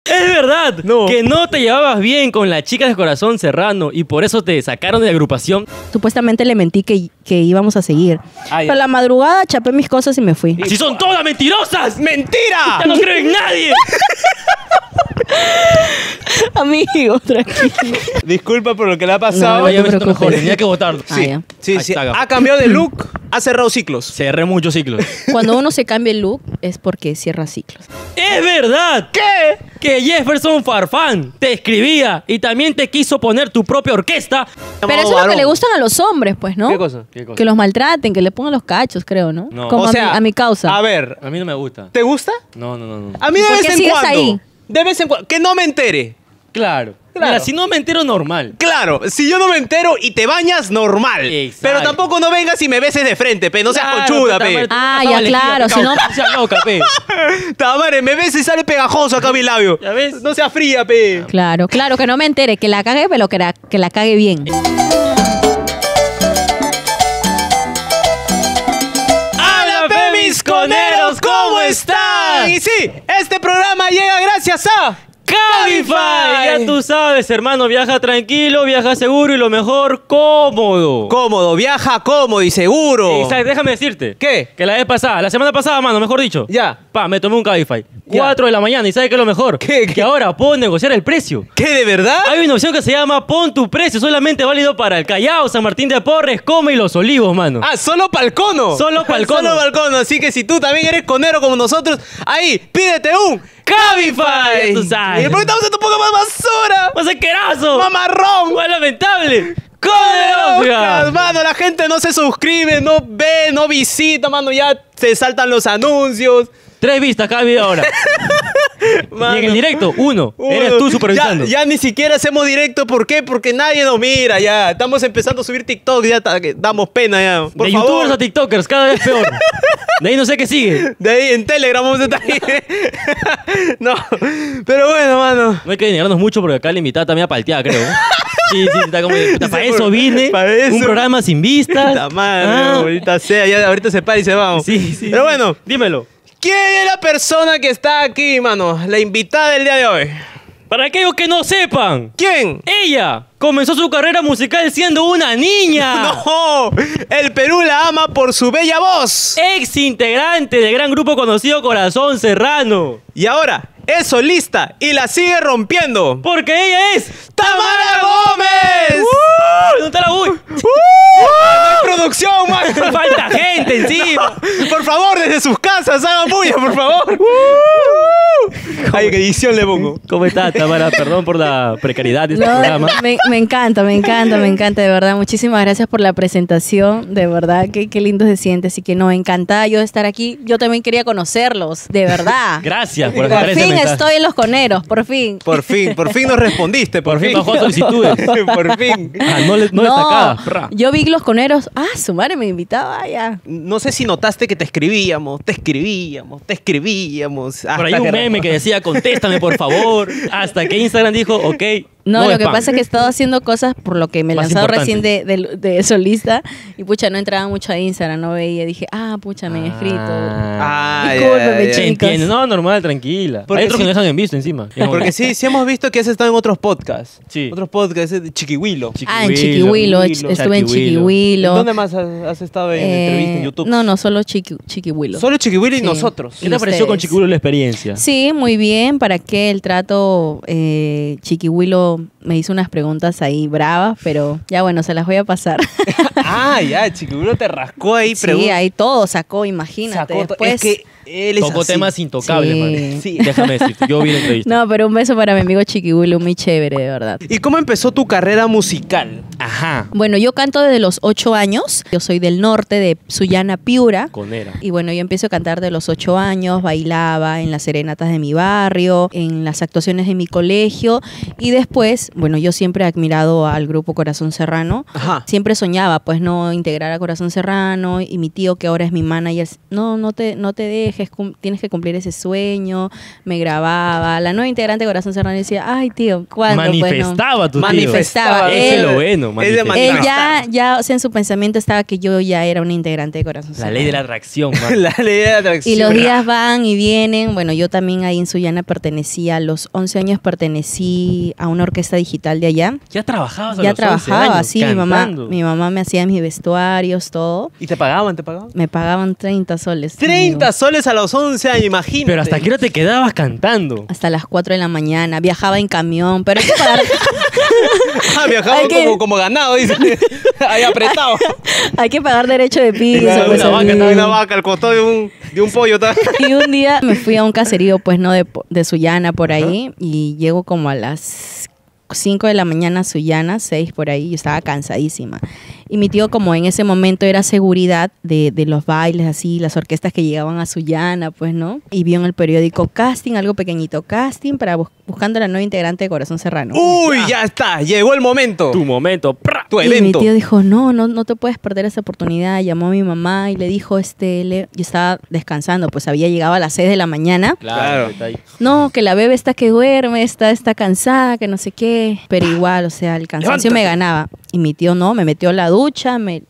¿Es verdad que no te llevabas bien con las chicas de Corazón Serrano y por eso te sacaron de la agrupación? Supuestamente le mentí que íbamos a seguir. Pero a la madrugada chapé mis cosas y me fui. ¡Si son todas mentirosas! ¡Mentira! ¡Ya no creo en nadie! Amigo, tranquilo. Disculpa por lo que le ha pasado. No, Ya te me siento preocupes. mejor, tenía que votarlo. Ah, ya. Sí, Ahí sí. está. Ha cambiado de look, ha cerrado ciclos. Cerré muchos ciclos. Cuando uno se cambia el look es porque cierra ciclos. ¡Es verdad! ¿Qué? Que Jefferson Farfán te escribía y también te quiso poner tu propia orquesta. Pero eso es lo que le gustan a los hombres, pues, ¿no? ¿Qué cosa? Que los maltraten, que le pongan los cachos, creo, ¿no? No. Como O sea, a mi causa. A ver, A mí no me gusta. ¿te gusta? No. A mí de ¿Por vez qué en sigues cuando. ahí? De vez en cuando. Que no me entere. Claro. Claro. Mira, si no me entero, normal. Claro, si yo no me entero y te bañas, normal. Exacto. Pero tampoco no vengas y me beses de frente, pe. No seas Claro, conchuda, puta pe. madre, Ah, tú ya, estás elegida, claro, pe, si no- No seas loca, pe. Tamare, me beses y sale pegajoso acá mi labio. ¿Ya ves? No seas fría, pe. Claro, que no me entere, que la cague, pero que la cague bien. ¡Hola, pe, mis coneros! ¿Cómo están? Y sí, este programa llega gracias a Cabify. Ya tú sabes, hermano, viaja tranquilo, viaja seguro y lo mejor, cómodo. Cómodo, viaja cómodo y seguro. Exacto, déjame decirte. ¿Qué? Que la semana pasada, mano, mejor dicho. Ya. Me tomé un Cabify. Ya. 4 de la mañana y ¿sabes qué es lo mejor? ¿Qué? Que ahora puedo negociar el precio. ¿Qué, de verdad? Hay una opción que se llama Pon tu precio, solamente válido para el Callao, San Martín de Porres, Coma y Los Olivos, mano. Ah, solo pa'l cono. Solo pa'l cono. Solo pa'l cono. Así que si tú también eres conero como nosotros, ahí, pídete un Cabify. Ya tú sabes. Y porque estamos en un poco más basura. ¡Más asqueroso! Mamarrón. ¡Más lamentable! Conozcas, mano, la gente no se suscribe, no ve, no visita, mano, ya se saltan los anuncios. 3 vistas cada video ahora. Mano. Y en el directo, 1. Eres tú supervisando. Ya ni siquiera hacemos directo, ¿por qué? Porque nadie nos mira, ya. Estamos empezando a subir TikTok, ya damos pena, ya. Por de favor. youtubers a tiktokers, cada vez peor. De ahí no sé qué sigue. De ahí en Telegram vamos a estar ahí. No, pero bueno, mano. No hay que denigrarnos mucho porque acá la invitada también palteada, creo. Sí, está como de, para eso vine. Para eso. Un programa sin vistas. Puta madre, Ah. ahorita sea, ya ahorita se para y se va. Sí. Pero bueno, Dímelo. ¿quién es la persona que está aquí, mano? La invitada del día de hoy. Para aquellos que no sepan, ¿Quién? ella comenzó su carrera musical siendo una niña. No, el Perú la ama por su bella voz. Ex integrante del gran grupo conocido Corazón Serrano. Y ahora es solista y la sigue rompiendo. Porque ella es ¡Tamara Gómez! ¿Dónde está la uy? ¡No hay producción, man! Falta gente encima. Por favor, desde sus casas, hagan bulla, por favor. Ay, qué edición le pongo. ¿Cómo estás, Tamara? Perdón por la precariedad de este No, programa. me encanta, de verdad. Muchísimas gracias por la presentación, de verdad, qué lindo se siente. Así que no, encantada yo de estar aquí. Yo también quería conocerlos, de verdad. Gracias por Por aceptar ese fin mensaje. estoy en Los Coneros, por fin. Por fin nos respondiste, por fin. bajó solicitudes. Por fin. No destacadas. Pra. yo vi Los Coneros. Ah, su madre me invitaba ya. No sé si notaste que te escribíamos. Por ahí un meme que decía, contéstame por favor. Hasta que Instagram dijo, ok. No, lo que spam. pasa es que he estado haciendo cosas por lo que me he Más lanzado importante. recién de solista y pucha, no entraba mucho a Instagram, no veía. Dije, pucha, me han escrito. Discúlpeme, Te chicos. entiendo. No, normal, tranquila. Porque Hay otros sí- que no dejan en visto encima. Porque sí hemos visto que has estado en otros podcasts. Sí. Otros podcasts de Chiquihuilo. En Chiquihuilo, estuve en Chiquihuilo. ¿Dónde más has estado en entrevista en YouTube? No, solo Chiquihuilo. Solo Chiquihuilo y Sí. nosotros. ¿Qué te pareció con ustedes? Chiculo la experiencia? Sí, muy bien. ¿Para qué el trato? Chiquihuilo me hizo unas preguntas ahí bravas, pero ya bueno, se las voy a pasar. Ya, Chiquihuilo te rascó ahí. Sí, ahí todo sacó, imagínate. Después, Es que él es Tocó así. temas intocables, Sí. man. Sí. Déjame decirte, yo vi la entrevista. no, pero un beso para mi amigo Chiquihuilo, muy chévere, de verdad. ¿Y cómo empezó tu carrera musical? Ajá. Bueno, yo canto desde los 8 años. Yo soy del norte, de Sullana, Piura. Conera. Y bueno, yo empiezo a cantar de los 8 años, bailaba en las serenatas de mi barrio, en las actuaciones de mi colegio y después bueno, yo siempre he admirado al grupo Corazón Serrano. Ajá. Siempre soñaba, pues, no integrar a Corazón Serrano, y mi tío, que ahora es mi manager, no te dejes, tienes que cumplir ese sueño. Me grababa. La nueva integrante de Corazón Serrano decía, ay, tío, ¿cuándo? Manifestaba tu tío. Manifestaba. Eso es lo bueno, Es de manifestar. Él ya, o sea, en su pensamiento estaba que yo ya era una integrante de Corazón La Serrano. ley de la atracción, man. La ley de la atracción. Y los días van y vienen. Bueno, yo también ahí en Sullana pertenecía, a los 11 años pertenecí a una orquesta digital de allá. Ya trabajabas a Ya los 11 trabajaba, años, sí, cantando. mi mamá me hacía mis vestuarios, todo. ¿Y te pagaban? ¿Te pagaban? Me pagaban 30 soles. 30 amigo. soles a los 11 años, imagínate. Pero ¿hasta qué hora te quedabas cantando? Hasta las 4 de la mañana. Viajaba en camión, pero hay que pagar, Viajaba Hay que- como ganado, dice. Ahí apretado. hay que pagar derecho de piso. Una pues, vaca, amigo. Una vaca al costado de un pollo. Y un día me fui a un caserío, pues, no de Sullana, por ahí, y llego como a las 5 de la mañana a Sullana, 6 por ahí, yo estaba cansadísima. Y mi tío, como en ese momento era seguridad de los bailes, así, las orquestas que llegaban a Sullana, pues, ¿no? Y vio en el periódico casting, algo pequeñito, casting para buscando a la nueva integrante de Corazón Serrano. Uy, ya está. Llegó el momento. Tu momento. ¡Pra! Tu Y mi evento. tío dijo, no te puedes perder esa oportunidad. Llamó a mi mamá y le dijo, yo estaba descansando, pues había llegado a las 6 de la mañana. Claro. Está ahí. No, que la bebé está que duerme, está cansada, que no sé qué. Pero igual, o sea, el cansancio me ganaba. Y mi tío no, me metió a la ducha, me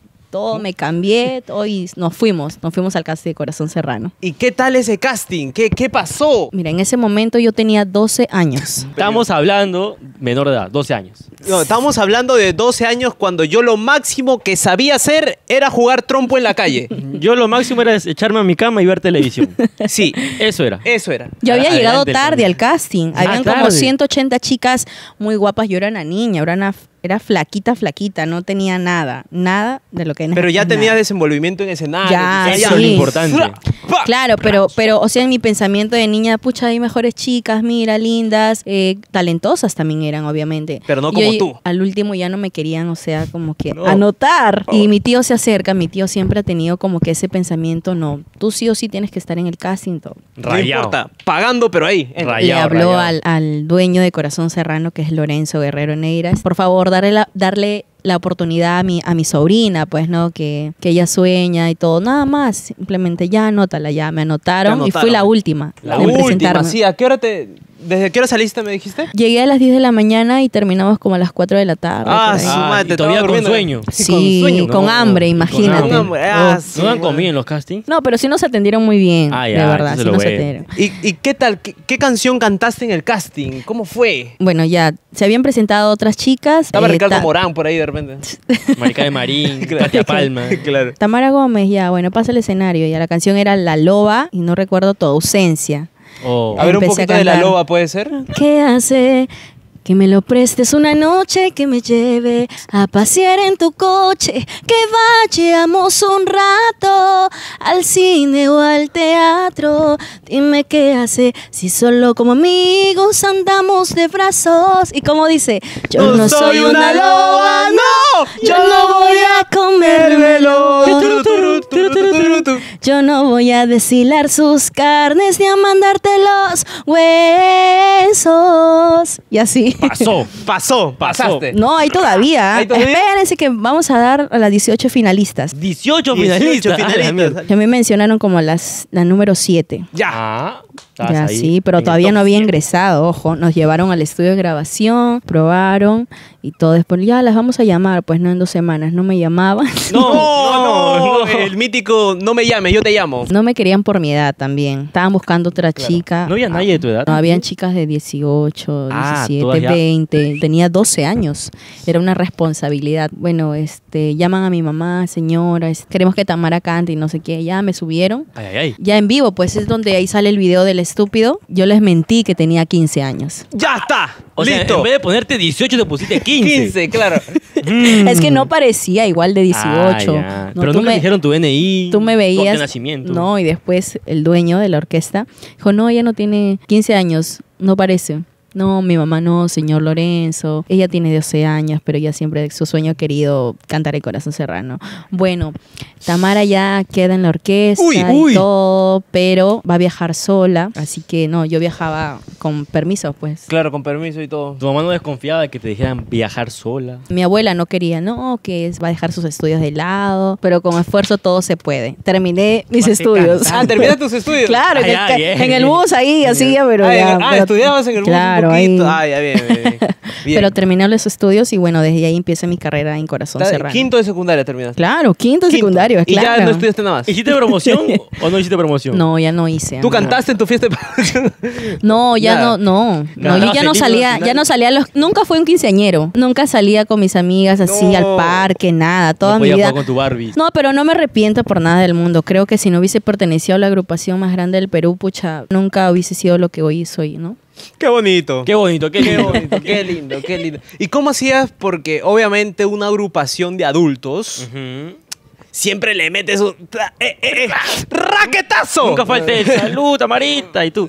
cambié, todo, y nos fuimos al casting de Corazón Serrano. ¿Y qué tal ese casting? ¿Qué pasó? Mira, en ese momento yo tenía 12 años. Estamos hablando menor de edad, 12 años. No, estamos hablando de 12 años cuando yo lo máximo que sabía hacer era jugar trompo en la calle. Yo lo máximo era echarme a mi cama y ver televisión. Sí, Eso era. eso era. Yo había Adelante, llegado el tarde programa. al casting. Habían como tarde. 180 chicas muy guapas. Yo era una niña, era flaquita, no tenía nada de lo que Pero ya nada. tenías desenvolvimiento en escenario. Ya, tú Eso sabías. es lo sí. importante. ¡Pa! Claro, pero, o sea, en mi pensamiento de niña, pucha, hay mejores chicas, mira, lindas, talentosas también eran, obviamente. Pero no Y como yo, tú. Al último ya no me querían, o sea, como que No. anotar. Y mi tío se acerca, mi tío siempre ha tenido como que ese pensamiento, no, tú sí o sí tienes que estar en el casting, todo. No Rayado. importa, pagando, pero ahí. Rayado. Le habló rayado. al dueño de Corazón Serrano, que es Lorenzo Guerrero Neiras. Por favor, darle la oportunidad a mi sobrina, pues, ¿no? Que ella sueña y todo. Nada más, simplemente ya anótala, ya me anotaron, Te y fui la anotaron. última La en última, presentarme. sí. ¿Desde qué hora saliste, me dijiste? Llegué a las 10 de la mañana y terminamos como a las 4 de la tarde. Ah, por ahí. su madre, y te todavía estaba con durmiendo. sueño. Sí, con hambre, imagínate. Con hambre. Ah, sí, ¿No dan bueno. comida en los castings? No, pero sí nos atendieron muy bien, Ah, de ya, verdad, eso sí es lo nos bueno. atendieron. ¿Y qué tal? ¿Qué canción cantaste en el casting? ¿Cómo fue? Bueno, ya, se habían presentado otras chicas. Estaba Ricardo Ta- Morán por ahí de repente. Marica de Marín, Claro. Katia Palma. Claro. Tamara Gómez, ya, bueno, pasa el escenario. Ya la canción era La Loba y no recuerdo tu ausencia. Oh. A ver, un Empecé a poquito de La cantar. Loba, ¿puede ser? ¿Qué hace? Que me lo prestes una noche, que me lleve a pasear en tu coche, que vayamos un rato al cine o al teatro. Dime qué hace si solo como amigos andamos de brazos. Y como dice, yo no soy una loba, no, yo no voy a comérmelo. Yo no voy a deshilar sus carnes ni a mandarte los huesos. Y así. Pasaste. No, hay todavía. ¿Hay todavía? Espérense que vamos a dar a las 18 finalistas. 18 18 finalistas. finalistas. Que a mí me mencionaron como la número 7. Ya. Ah, estabas Ya ahí, sí, pero en el todavía top no había 100. ingresado, ojo. Nos llevaron al estudio de grabación, probaron y todo. Después ya las vamos a llamar, pues no en 2 semanas. No me llamaban. No, el mítico no me llames, yo te llamo. No me querían por mi edad también. Estaban buscando otra chica. No había nadie de tu edad. No, habían chicas de 18, Ah, 17, todas ya. 20. Tenía 12 años. Era una responsabilidad. Bueno, llaman a mi mamá, señora, queremos que Tamara cante y no sé qué. Ya me subieron. Ay, ay, ay. Ya en vivo, pues es donde ahí sale el video del estúpido. Yo les mentí que tenía 15 años. Ya está. O sea, Listo. en vez de ponerte 18 te pusiste 15. 15, claro. Es que no parecía igual de 18. Ah, ya. No, Pero tú nunca dijeron tu DNI. Tú me tu veías. acta de nacimiento. No, y después el dueño de la orquesta dijo, no, ella no tiene 15 años, no parece. No, mi mamá no, señor Lorenzo. Ella tiene 12 años, pero ella siempre su sueño ha querido cantar el Corazón Serrano. Bueno, Tamara ya queda en la orquesta y todo, pero va a viajar sola, así que no, yo viajaba con permiso, pues. Claro, con permiso y todo. Tu mamá no desconfiaba de que te dijeran viajar sola. Mi abuela no quería, no, que va a dejar sus estudios de lado, pero con esfuerzo todo se puede. Terminé mis estudios. ¿Terminaste tus estudios? Claro, en el bus ahí, así, pero pero estudiabas en el bus un poquito. Ya, bien. Pero terminé los estudios y bueno, desde ahí empieza mi carrera en Corazón Serrano. Quinto de secundaria terminaste. Claro, quinto de secundario, ¿Y claro. ya no estudiaste nada más? ¿Hiciste promoción o no hiciste promoción? No, ya no hice. ¿Tú cantaste en tu fiesta de promoción? No, ya Nada. no, yo ya no salía, nunca fui un quinceañero. Nunca salía con mis amigas así al parque, nada, toda mi vida. Con tu Barbie. No, pero no me arrepiento por nada del mundo. Creo que si no hubiese pertenecido a la agrupación más grande del Perú, pucha, nunca hubiese sido lo que hoy soy, ¿no? Qué bonito. Qué bonito, qué lindo. Qué lindo, qué lindo. ¿Y cómo hacías? Porque obviamente una agrupación de adultos siempre le metes un raquetazo. Nunca falta el salud, Tamarita, y tú.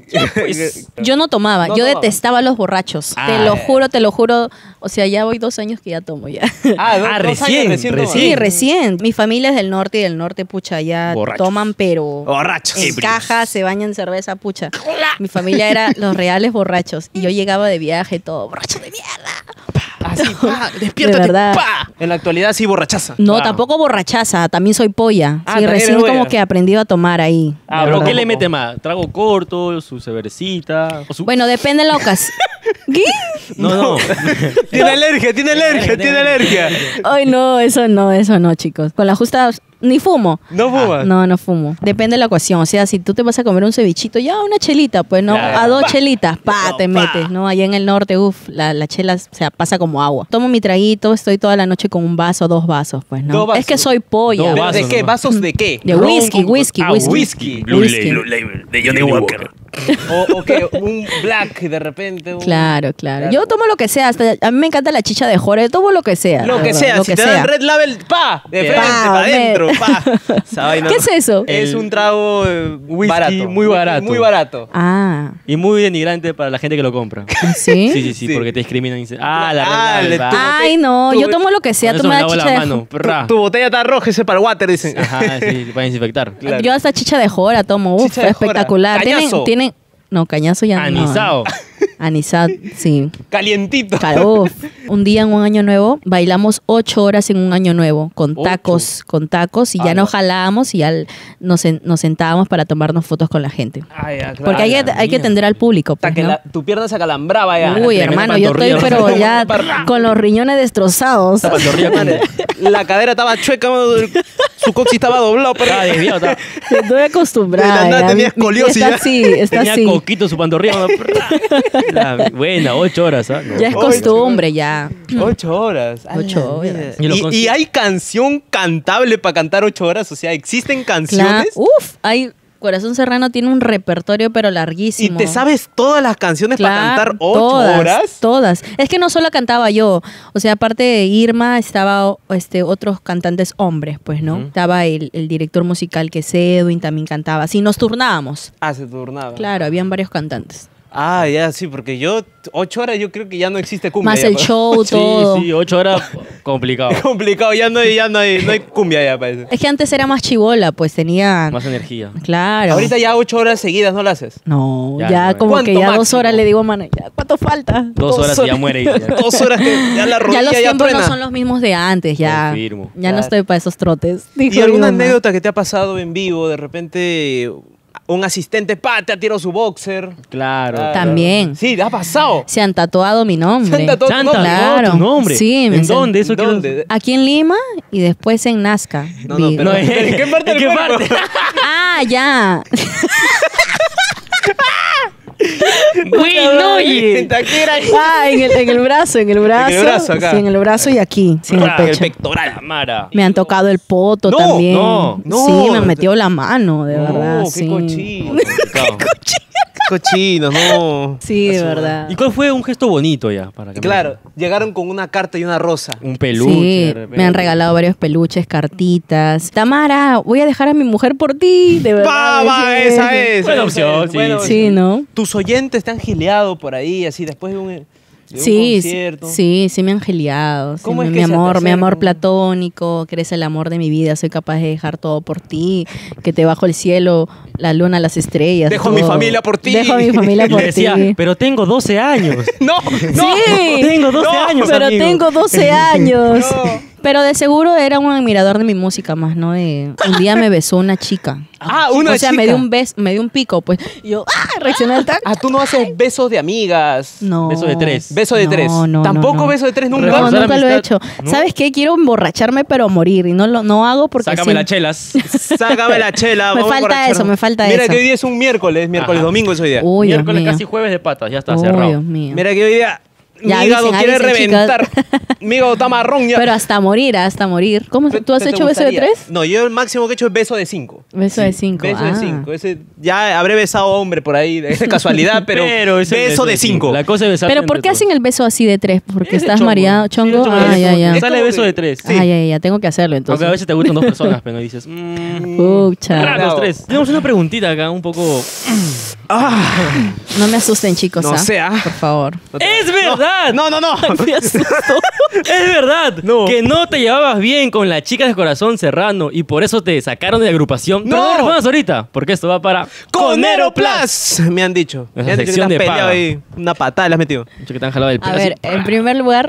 Yo no tomaba, yo detestaba a los borrachos. Te lo juro. O sea, ya voy 2 años que ya tomo ya. Recién. Sí, recién. Mi familia es del norte y del norte, pucha, ya toman, pero borrachos. en caja, se bañan en cerveza, pucha. Mi familia era los reales borrachos. Y yo llegaba de viaje todo, borracho de mierda. Así, despiértate, de verdad. En la actualidad sí borrachaza. No, tampoco borrachaza, también soy polla. Sí, también recién eres como polla. que aprendí a tomar ahí. ¿Pero qué le mete más? ¿Trago corto, su cervecita? Bueno, depende de la ocasión. ¿Qué? No. Tiene alergia. Ay, no, eso no, chicos. Con la justa... Ni fumo. ¿No fumas? No fumo. Depende de la ocasión. O sea, si tú te vas a comer un cevichito, ya una chelita, pues no, Claro. a 2 chelitas, te metes, ¿no? Allá en el norte, la chela, o sea, pasa como agua. Tomo mi traguito, estoy toda la noche con un vaso, 2 vasos, pues, ¿no? 2 vasos. Es que soy polla. 2 vasos. ¿De qué? ¿no? ¿Vasos de qué? De whisky. Whisky. Blue Whisky. Label, de Johnny Walker. O que un black de repente. Claro. Yo tomo lo que sea. Hasta, a mí me encanta la chicha de Jorge. Tomo lo que sea. Lo la que verdad, sea. lo Si que te sea. dan Red Label, de frente, para adentro, Esa vaina. ¿Qué es eso? Es un trago Whisky barato. muy barato. Muy barato. Ah, Y muy denigrante para la gente que lo compra. ¿sí? Sí, Sí. porque te discriminan y dicen, la Red le Label, va. tuvo- Ay, no. Yo tomo lo que sea. Con eso Tomo me la lavo chicha la de mano. Prra. Tu botella está roja, ese para el water, dicen. Ajá, sí, para desinfectar. Claro. Yo hasta chicha de jora tomo. Uf, Chicha de jora. espectacular. Cañazo. Tienen... No, cañazo ya no. Anisado. Anisado, sí. Calientito. Uf. Un día en un año nuevo bailamos 8 horas en un año nuevo con tacos y ya nos jalábamos y ya nos sentábamos para tomarnos fotos con la gente. Ay, ya, claro. Porque hay que atender al público. Hasta Pues, que ¿no? tu pierna se acalambraba ya. Uy, tremenda hermano, yo estoy pantorrilla. pero ya con los riñones destrozados. Pantorrilla con- La cadera estaba chueca, su coxis estaba doblado. Pero... Estaba desviado, estaba- Estoy acostumbrada. De la nada ya. tenía escoliosis Está ya. así, está Tenía así. coquito su pantorrilla. Buena, 8 horas, ¿ah? No. Ya es costumbre, ya. 8 horas. 8 horas. ¿Y hay canción cantable para cantar 8 horas? O sea, ¿existen canciones? Corazón Serrano tiene un repertorio pero ¿Y larguísimo. te sabes todas las canciones para cantar 8 horas? Todas. Es que no solo cantaba yo. O sea, aparte de Irma, estaba otros cantantes hombres, pues, ¿no? Estaba el director musical que es Edwin, también cantaba. Sí, nos turnábamos. Ah, se turnaba. Claro, habían varios cantantes. Ah, ya, sí, porque 8 horas yo creo que ya no existe cumbia. Más ya, el pues. show, todo. Sí, 8 horas, complicado. Es complicado, ya no hay cumbia ya, parece. Es que antes era más chibola, pues tenía... Más energía. Claro. Ahorita ya 8 horas seguidas no la haces. No, Ya ya no, como ¿cuánto que ya 2 máximo? horas le digo a mano, ya, ¿cuánto falta? 2 horas y ya muere. Ya. 2 horas que ya la Ya rodilla los ya, tiempos truena. no son los mismos de antes, ya. Confirmo. Ya Claro. no estoy para esos trotes. ¿Y dijo alguna mi mamá. anécdota que te ha pasado en vivo? De repente un asistente, te ha tirado su boxer. Claro. También. Sí, te ha pasado. Se han tatuado mi nombre. Se han tatuado tu Santa, nombre. Claro. tu nombre. Sí, ¿En dónde? Eso quiero- ¿Dónde? Aquí en Lima y después en Nazca. No, no, pero- No, ¿En qué parte ¿en del qué cuerpo? parte? Ah, ya. Bueno, oye. Ah, en el brazo, en el brazo. En el brazo, acá. Sí, en el brazo y aquí, sí, en el Ah, pecho. pectoral. Mara. Me han tocado el poto No, también. no. Sí, me han metido la mano, de verdad. No, qué Sí. cochino. Complicado. Cochino, no. Sí, de verdad. ¿Y cuál fue un gesto bonito ya? Para que Claro, llegaron con una carta y una rosa. Un peluche. Sí, de repente. me han regalado varios peluches, cartitas. Tamara, voy a dejar a mi mujer por ti, de verdad. ¡Pava! sí. Esa es. Buena opción, sí. Bueno, Sí, ¿no? tus oyentes te han gileado por ahí, así, después de un... de un Sí, concierto. sí me han geliado. Sí, ¿Cómo es que mi se te amor, mi amor acercan? platónico, que eres el amor de mi vida, soy capaz de dejar todo por ti, que te bajo el cielo, la luna, las estrellas. Dejo a mi todo. familia por ti. Dejo a mi familia Y por le decía, ti. pero tengo 12 años. No, no. Sí, Tengo 12 años, pero amigo. tengo 12 años. No. Pero de seguro era un admirador de mi música más, ¿no? Un día me besó una chica. Ah, una O sea, chica. me dio un beso, me dio un pico, pues. Y yo, reaccioné al tacto. Ah, tú no haces besos de amigas. No. Beso de 3. Beso de No, 3. no, Tampoco no. beso de 3 nunca. No, Reforzar nunca lo he amistad, hecho. ¿no? ¿Sabes qué? Quiero emborracharme, pero a morir. Y no hago porque Sácame sí. las chelas. Sácame la chela. Me vamos a falta emborracharnos. eso, me falta Mira eso. que hoy día es un miércoles, Ajá. domingo es hoy día. Uy, Dios Miércoles mío. casi jueves de patas, ya está Uy, cerrado. Dios mío. Mira que hoy día Ya mi hígado avisen, quiere avisen, reventar. Mi hígado está marrón ya. Pero hasta morir, hasta morir. ¿Cómo? ¿Tú has ¿Te hecho beso de gustaría? 3? No, yo el máximo que he hecho es beso de 5. Beso de 5. Beso de 5. Ese, ya habré besado hombre por ahí de casualidad, pero es el beso de 5. La cosa es besar. Pero ¿por qué hacen el beso así de 3? ¿Porque Es de estás chongo. mareado, Sí, de chongo? chongo. Ah, ya, ya. Es Sale como beso de- de 3. Sí. Ah, ya, tengo que hacerlo Aunque a entonces. veces te gustan 2 personas, pero no dices. Pucha. Los 3. Tenemos una preguntita acá, un poco. No me asusten, chicos. No sé, Por favor. ¡Es verdad! No. Me asusto. Es verdad No. que no te llevabas bien con la chica de corazón serrano y por eso te sacaron de la agrupación. Pero No. no respondas ahorita, porque esto va para Conero Plus. Me han dicho. Esa Me han dicho que sección te has de peleado paga. ahí. Una patada le has metido. Mucho que te han jalado el pelo. A ver, así. en primer lugar,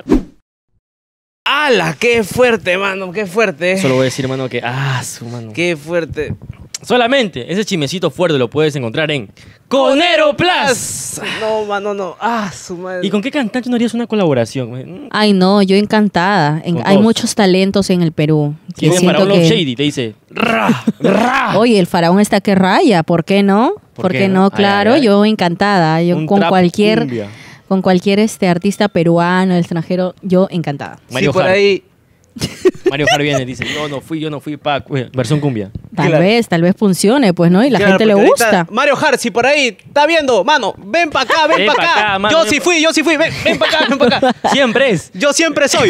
¡Hala! ¡Qué fuerte, mano! ¡Qué fuerte! Solo voy a decir, mano, que. Su mano. ¡Qué fuerte! Solamente ese chismecito fuerte lo puedes encontrar en Conero Plus. No, mano, no. Su madre. ¿Y con qué cantante no harías una colaboración? ay no, yo encantada. Con Hay dos. muchos talentos en el Perú. Si viene para un Love Shady, te dice. Oye, el faraón está que raya, ¿por qué no? ¿Por qué no? Ay, Claro, ay, ay. yo encantada. Yo Un con trap cualquier cumbia. artista peruano, extranjero, yo encantada. Sí, Mario por Hart. ahí. Mario Hart viene y dice, yo no fui Pac, versión cumbia. Tal vez funcione, pues, ¿no? Y la Claro, gente le porque gusta. ahorita Mario Hart, si por ahí está viendo, mano, ven para acá, ven Ven para pa' acá. acá, mano, Yo ven sí pa' fui, ven para acá, ven para acá. Siempre es. Yo siempre soy.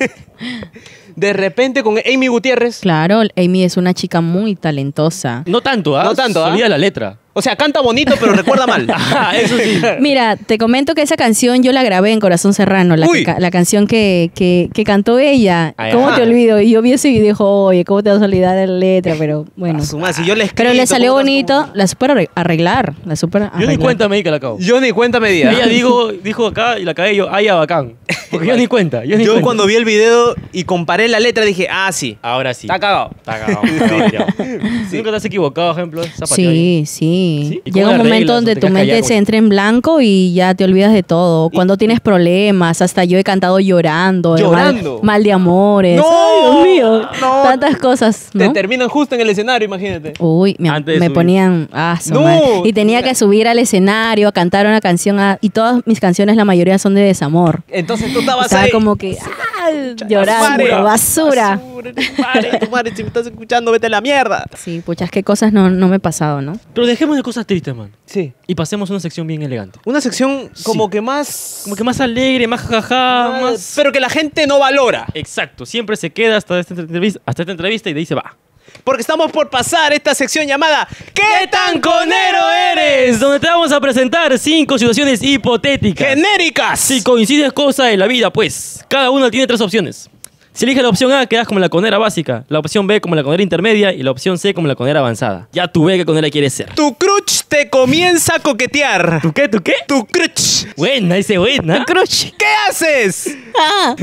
De repente con Amy Gutiérrez. Claro, Amy es una chica muy talentosa. No tanto, ¿ah? No tanto, Se ¿ah? olvida la letra. O sea, canta bonito, pero recuerda mal. Eso sí. Mira, te comento que esa canción yo la grabé en Corazón Serrano, Uy. la canción que cantó ella. Ay, ¿Cómo ajá. te olvido? Y yo vi ese video y dijo, oye, ¿cómo te vas a olvidar de la letra? Pero bueno. A su madre, si yo le Pero le escrito, salió ¿cómo estás bonito, como- la super arreglar. La super Yo ni arreglar. cuenta me di que la acabo. Yo ni cuenta me di. Ella dijo acá y la cagué yo, ya bacán. Porque yo ni cuenta. Yo, ni Yo cuenta. cuando vi el video y comparé la letra dije, sí. Ahora sí. Está cagado. Está cagado. ¿Nunca te has equivocado, ejemplo? Zapateado ahí. Sí. ¿Y Llega cómo un la momento arreglas? donde ¿O te tu quedas mente callado? se entra en blanco y ya te olvidas de todo. Cuando tienes problemas, hasta yo he cantado llorando. ¿Llorando? Mal de amores. ¡No! Ay, Dios mío. No. Tantas cosas, Te ¿no? terminan justo en el escenario, imagínate. Uy, Antes de me subir. ponían... su No. madre. Y tenía que subir al escenario a cantar una canción. Y todas mis canciones, la mayoría son de desamor. Entonces tú estabas Estaba ahí. como que llorando, basura. Tu madre, si me estás escuchando, vete a la mierda. Sí, puchas, qué cosas no me he pasado, ¿no? Pero dejemos de cosas tristes, man. Sí. Y pasemos a una sección bien elegante. Una sección como Sí. que más... Como que más alegre, más jajaja, más... Pero que la gente no valora. Exacto, siempre se queda hasta esta entrevista y de ahí se va. Porque estamos por pasar esta sección llamada ¿Qué tan conero eres? Donde te vamos a presentar 5 situaciones hipotéticas. Genéricas. Si coincides cosa de la vida, pues cada una tiene 3 opciones. Si eliges la opción A, quedas como la conera básica, la opción B como la conera intermedia y la opción C como la conera avanzada. Ya tú ves qué conera quieres ser. Tu crutch te comienza a coquetear. ¿Tú qué? ¿Tú qué? Tu crutch. Buena, ese buena. Crush. ¿Qué haces? Ah,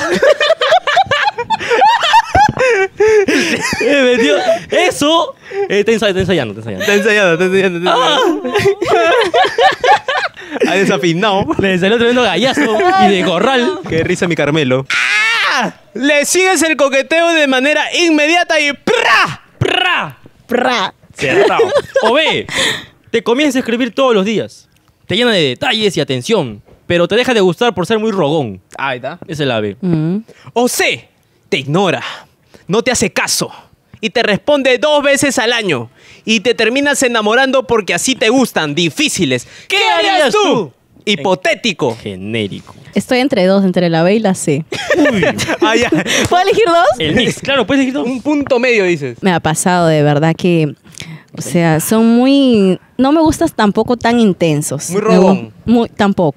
Metió. Eso. Está ensayando. Está ensayando. Ha desafinado. Le salió tremendo gallazo y de corral. Qué risa mi Carmelo. Le sigues el coqueteo de manera inmediata y ¡prá! ¡Pra! pra. Cerrado. O B, te comienza a escribir todos los días. Te llena de detalles y atención, pero te deja de gustar por ser muy rogón. Ahí está. Esa es la B. O C, te ignora, no te hace caso y te responde 2 veces al año y te terminas enamorando porque así te gustan, difíciles. ¿Qué harías tú? Hipotético. Genérico. Estoy entre dos, entre la B y la C. Ah, ya. ¿Puedo elegir dos? El mix, claro, puedes elegir dos. Un punto medio, dices. Me ha pasado de verdad que, o sea, son muy... No me gustas tampoco tan intensos. Muy rogón. Tampoco.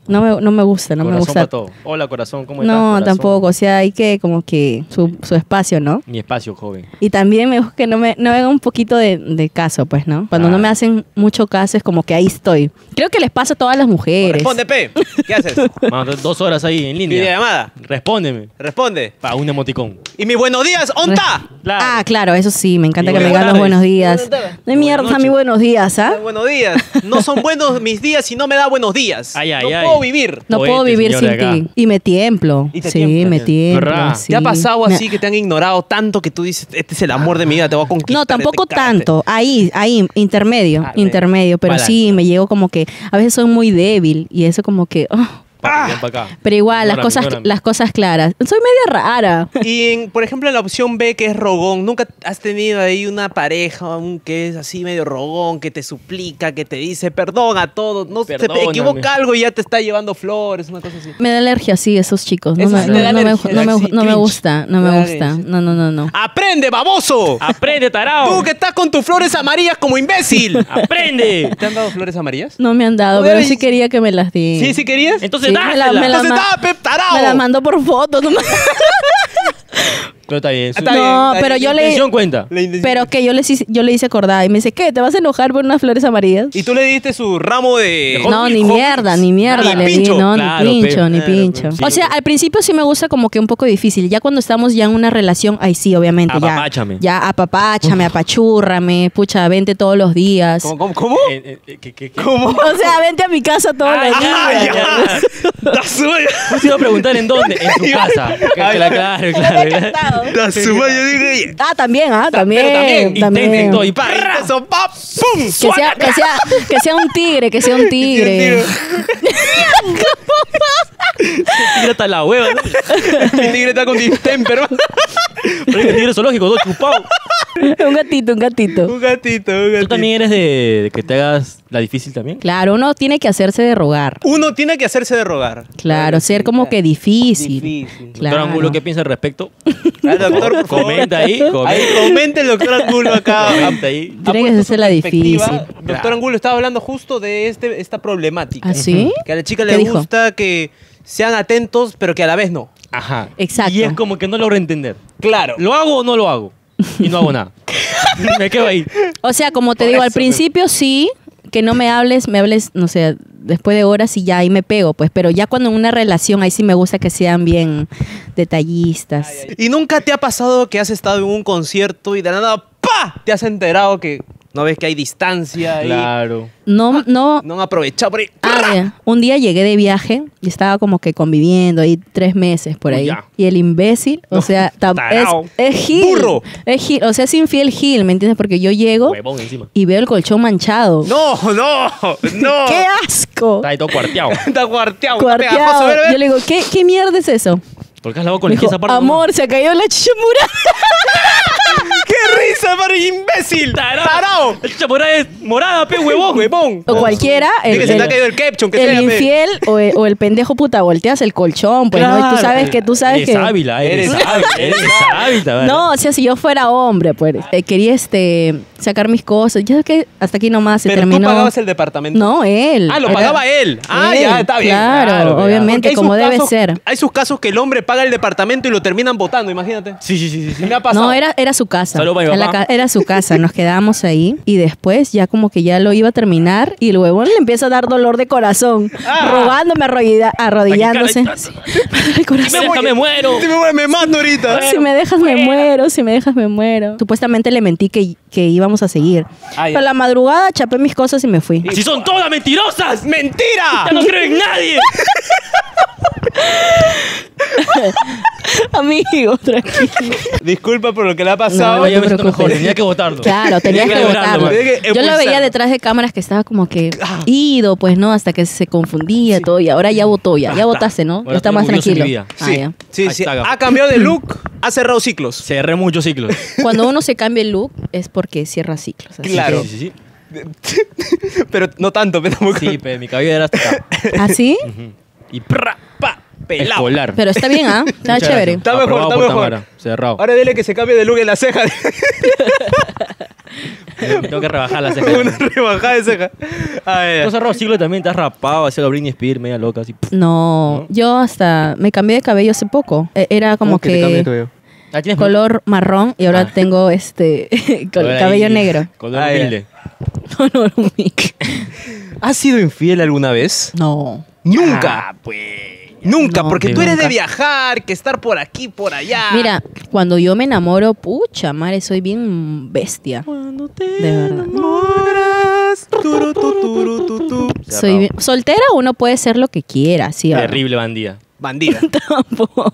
No me gusta, no me Corazón gusta. para todo. Hola, corazón, ¿cómo estás? No, corazón? tampoco. O sea, hay que como que su espacio, ¿no? Mi espacio, joven. Y también me gusta que no hagan un poquito de caso, pues, ¿no? Cuando no me hacen mucho caso es como que ahí estoy. Creo que les pasa a todas las mujeres. Responde, P. ¿Qué haces? Mano, 2 horas ahí en línea. Videollamada. Respóndeme. Responde. Pa, un emoticón. ¿Y mi buenos días? ¿Onta? Claro. Ah, claro, eso sí, me encanta Y que me buenas digan los tardes. buenos días. Buenas tardes. De mierda, Buenas mi noches. buenos días, ¿ah? Buenos días. No son buenos mis días si no me da buenos días. Ay, ay, no ay. puedo vivir. No Poeta, puedo vivir señor de sin acá. ti. Y me tiemplo. Y te Sí, tiempla. me tiemplo. ¿Verdad? Sí. ¿Te ha pasado Me- así que te han ignorado tanto que tú dices, este es el amor de mi vida, te voy a conquistar? No, tampoco este carácter"? tanto. Ahí, intermedio. Ah, Intermedio. Pero balance. sí, me llego como que a veces soy muy débil y eso como que... Ven pa' acá. Pero igual, Ignórame. las cosas claras. Soy media rara. Y por ejemplo, en la opción B, que es rogón, ¿nunca has tenido ahí una pareja que es así medio rogón, que te suplica, que te dice perdón a todos? No se te Perdóname. equivoca algo y ya te está llevando flores, una cosa así. Me da alergia, sí, esos chicos. No Eso me, sí te da no me- alergia, no me- sí, no me cringe. gusta, no Te me da gusta. alergia. No. ¡Aprende, baboso! ¡Aprende, tarao! Tú que estás con tus flores amarillas como imbécil. ¡Aprende! ¿Te han dado flores amarillas? No me han dado, Joder, pero y- sí quería que me las di. ¿Sí querías? Entonces, Sí, dásela. me la Entonces ma- estaba Pep tarao. Me las mandó por fotos. No, Pero está bien. Está bien, No, está pero bien. yo La le... intención cuenta. La intención. Pero que yo le hice acordar y me dice, ¿qué? ¿Te vas a enojar por unas flores amarillas? Y tú le diste su ramo de... No, ni Hot mierda, Wheels. ni mierda Ni le di, pincho. no, Claro, ni pincho, pe. ni Claro, pincho. sí, O sea, güey. al principio sí me gusta como que un poco difícil. Ya cuando estamos ya en una relación, ahí sí, obviamente, ya. Apapáchame. Ya apapáchame, apachúrrame, pucha, vente todos los días. ¿Cómo? ¿Qué? ¿Cómo? O sea, vente a mi casa todos Ah, los ya, días. ya. ¡Da su madre! Pues iba a preguntar en dónde. En su casa. Claro. ¡Da su madre! Yo dije... Ah, también, también. Pero también, intento y ¡Pa! ¡Prra! Eso, ¡pa! ¡Pum! Que sea un tigre, que sea un tigre. Tigre hasta la hueva, ¿no? Mi tigre está con distemper. Pero el tigre zoológico, todo chupado. Un gatito, un gatito. Un gatito, un gatito. ¿Tú también eres de que te hagas la difícil también? Claro, uno tiene que hacerse de rogar. Uno tiene que hacerse de rogar. Claro, ser como que difícil. Difícil. Claro. Doctor Angulo, ¿qué piensa al respecto? Al doctor, por favor. Comenta ahí. Ahí comente el doctor Angulo acá. Comenta ahí. Ha Tiene que puesto hacerse su la perspectiva. difícil. Doctor Angulo estaba hablando justo de esta problemática. ¿Ah, sí? Que a la chica ¿Qué le dijo? gusta que sean atentos, pero que a la vez no. Ajá. Exacto. Y es como que no logro entender. Claro. ¿Lo hago o no lo hago? Y no hago nada. Me quedo ahí. O sea, como te Por digo, al eso, principio sí, que no me hables, no sé, después de horas y ya ahí me pego, pues, pero ya cuando en una relación ahí sí me gusta que sean bien detallistas. ¿Y nunca te ha pasado que has estado en un concierto y de la nada, ¡pa! Te has enterado que no ves que hay distancia ahí? Claro. No, No han aprovechado por ahí. ya. Un día llegué de viaje y estaba como que conviviendo ahí 3 meses por ahí. Ya. Y el imbécil, o sea, tarao. es Gil. Burro. Es Gil, o sea, es infiel Gil, ¿me entiendes? Porque yo llego Huevón encima. y veo el colchón manchado. No. ¡Qué asco! Está ahí todo cuarteado. Está cuarteado. Está pegajoso. Cuarteado. A ver, a ver. Yo le digo, ¿qué mierda es eso? ¿Por qué has lavado con Me el dijo, esa parte? amor, se cayó la chimura. ¡Qué risa, para imbécil! ¡Tarao! La chicha morada es morada, pe huevón. ¡Huevón! O cualquiera, Dile que se te ha caído el ketchup, que el sea, pe. infiel o el pendejo puta, volteas el colchón, pues, ¿no? Y tú sabes que Eres que... Ávila, eres Eres Ávila. Eres Ávila, ¿verdad? No, o sea, si yo fuera hombre, pues, quería sacar mis cosas. Ya que hasta aquí nomás se Pero tú terminó. pagabas el departamento. No, él. Ah, lo Era- pagaba él. Ah, Él, ya, está bien. claro, Porque obviamente, hay como sus debe casos- ser. Hay sus casos que el hombre paga el departamento y lo terminan votando, imagínate. Sí. Me ha pasado. No, era su casa. Saludos para mi papá. Era su casa. Nos quedábamos ahí y después ya como que ya lo iba a terminar y el huevón le empieza a dar dolor de corazón, Ah. rogándome, arrodillándose. Aquí, cara, Sí. El corazón. Me deja, me muero. Si me muero, me mato ahorita. Si me dejas me muero, si me dejas me muero. Supuestamente le mentí que íbamos a seguir. Ah, ya. Pero a la madrugada chapé mis cosas y me fui. Si son todas mentirosas. ¡Mentira! Ya no creo en nadie. Amigo, tranquilo. Disculpa por lo que le ha pasado. No, Yo me siento preocupes. mejor. Tenía que votarlo. Claro, tenías que liberarlo, votarlo. man. Tenía que Yo lo veía expulsarlo. detrás de cámaras que estaba como que ido, pues no, hasta que se confundía todo y ahora ya votó ya. Ya votaste, ¿no? Ahora Ya está estoy más orgulloso de tranquilo. mi vida. Ah, Sí, ya. sí. Hashtag. Ha cambiado de look, ha cerrado ciclos. Cerré muchos ciclos. Cuando uno se cambia el look es porque cierra ciclos. así Claro. que- Sí. Pero no tanto, pero tampoco. Sí, pero mi cabello era hasta acá. ¿Ah, sí? Y prra, pa. pelado. Escolar. Pero está bien, ¿ah? Está Muchas chévere. gracias. Está mejor, Aprobado está por mejor. Tamara. Cerrado. Ahora dile que se cambie de look en la ceja. Tengo que rebajar la ceja. Una rebajada de ceja. Ay, ¿No cerrado siglo también? ¿Te has rapado? Hacía la Britney Spears, media loca, así. No, yo hasta me cambié de cabello hace poco. Era como ¿Cómo te cambia de que cabello? Ah, ¿tienes color marrón y ahora Ah. tengo color cabello ahí, negro. Color Ah, ya. humilde. Color humilde. ¿Has sido infiel alguna vez? No. Nunca. Ah, pues. Nunca, No, porque sí, tú eres de nunca. viajar, que estar por aquí, por allá. Mira, cuando yo me enamoro, pucha, madre, soy bien bestia. Cuando te De verdad. enamoras, turu, tu, turu, tu, tu. Soy bien- soltera uno puede ser lo que quiera, sí. ¿o no? Terrible bandida. Bandida. Tampoco.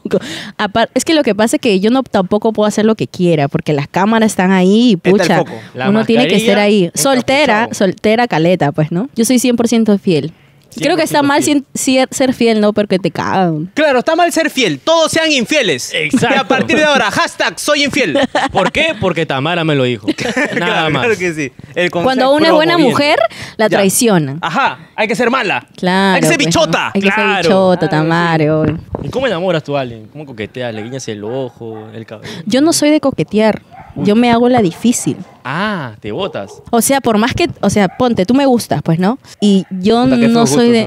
Es que lo que pasa es que yo no tampoco puedo hacer lo que quiera porque las cámaras están ahí y Está el pucha, foco. La uno tiene que ser mascarilla, ahí. encapuchado. Soltera caleta, pues, ¿no? Yo soy 100% fiel. Creo que está 100% mal fiel. ser fiel, ¿no? Porque te cagan. Claro, está mal ser fiel. Todos sean infieles. Exacto. Y a partir de ahora, hashtag soy infiel. ¿Por qué? Porque Tamara me lo dijo. Nada Claro, más. Claro que sí. El concepto Cuando una es buena promoviendo. mujer, la Ya. traicionan. Ajá, hay que ser mala. Claro. Hay que ser pues, bichota. ¿no? Hay que ser Claro. bichota, Claro, Tamare. obvio. ¿Y cómo enamoras tú a alguien? ¿Cómo coqueteas? ¿Le guiñas el ojo, el cabello? Yo no soy de coquetear. Yo me hago la difícil. Ah, te botas. O sea, por más que, o sea, ponte, tú me gustas, pues, ¿no? Y yo Puta, qué no feos soy de...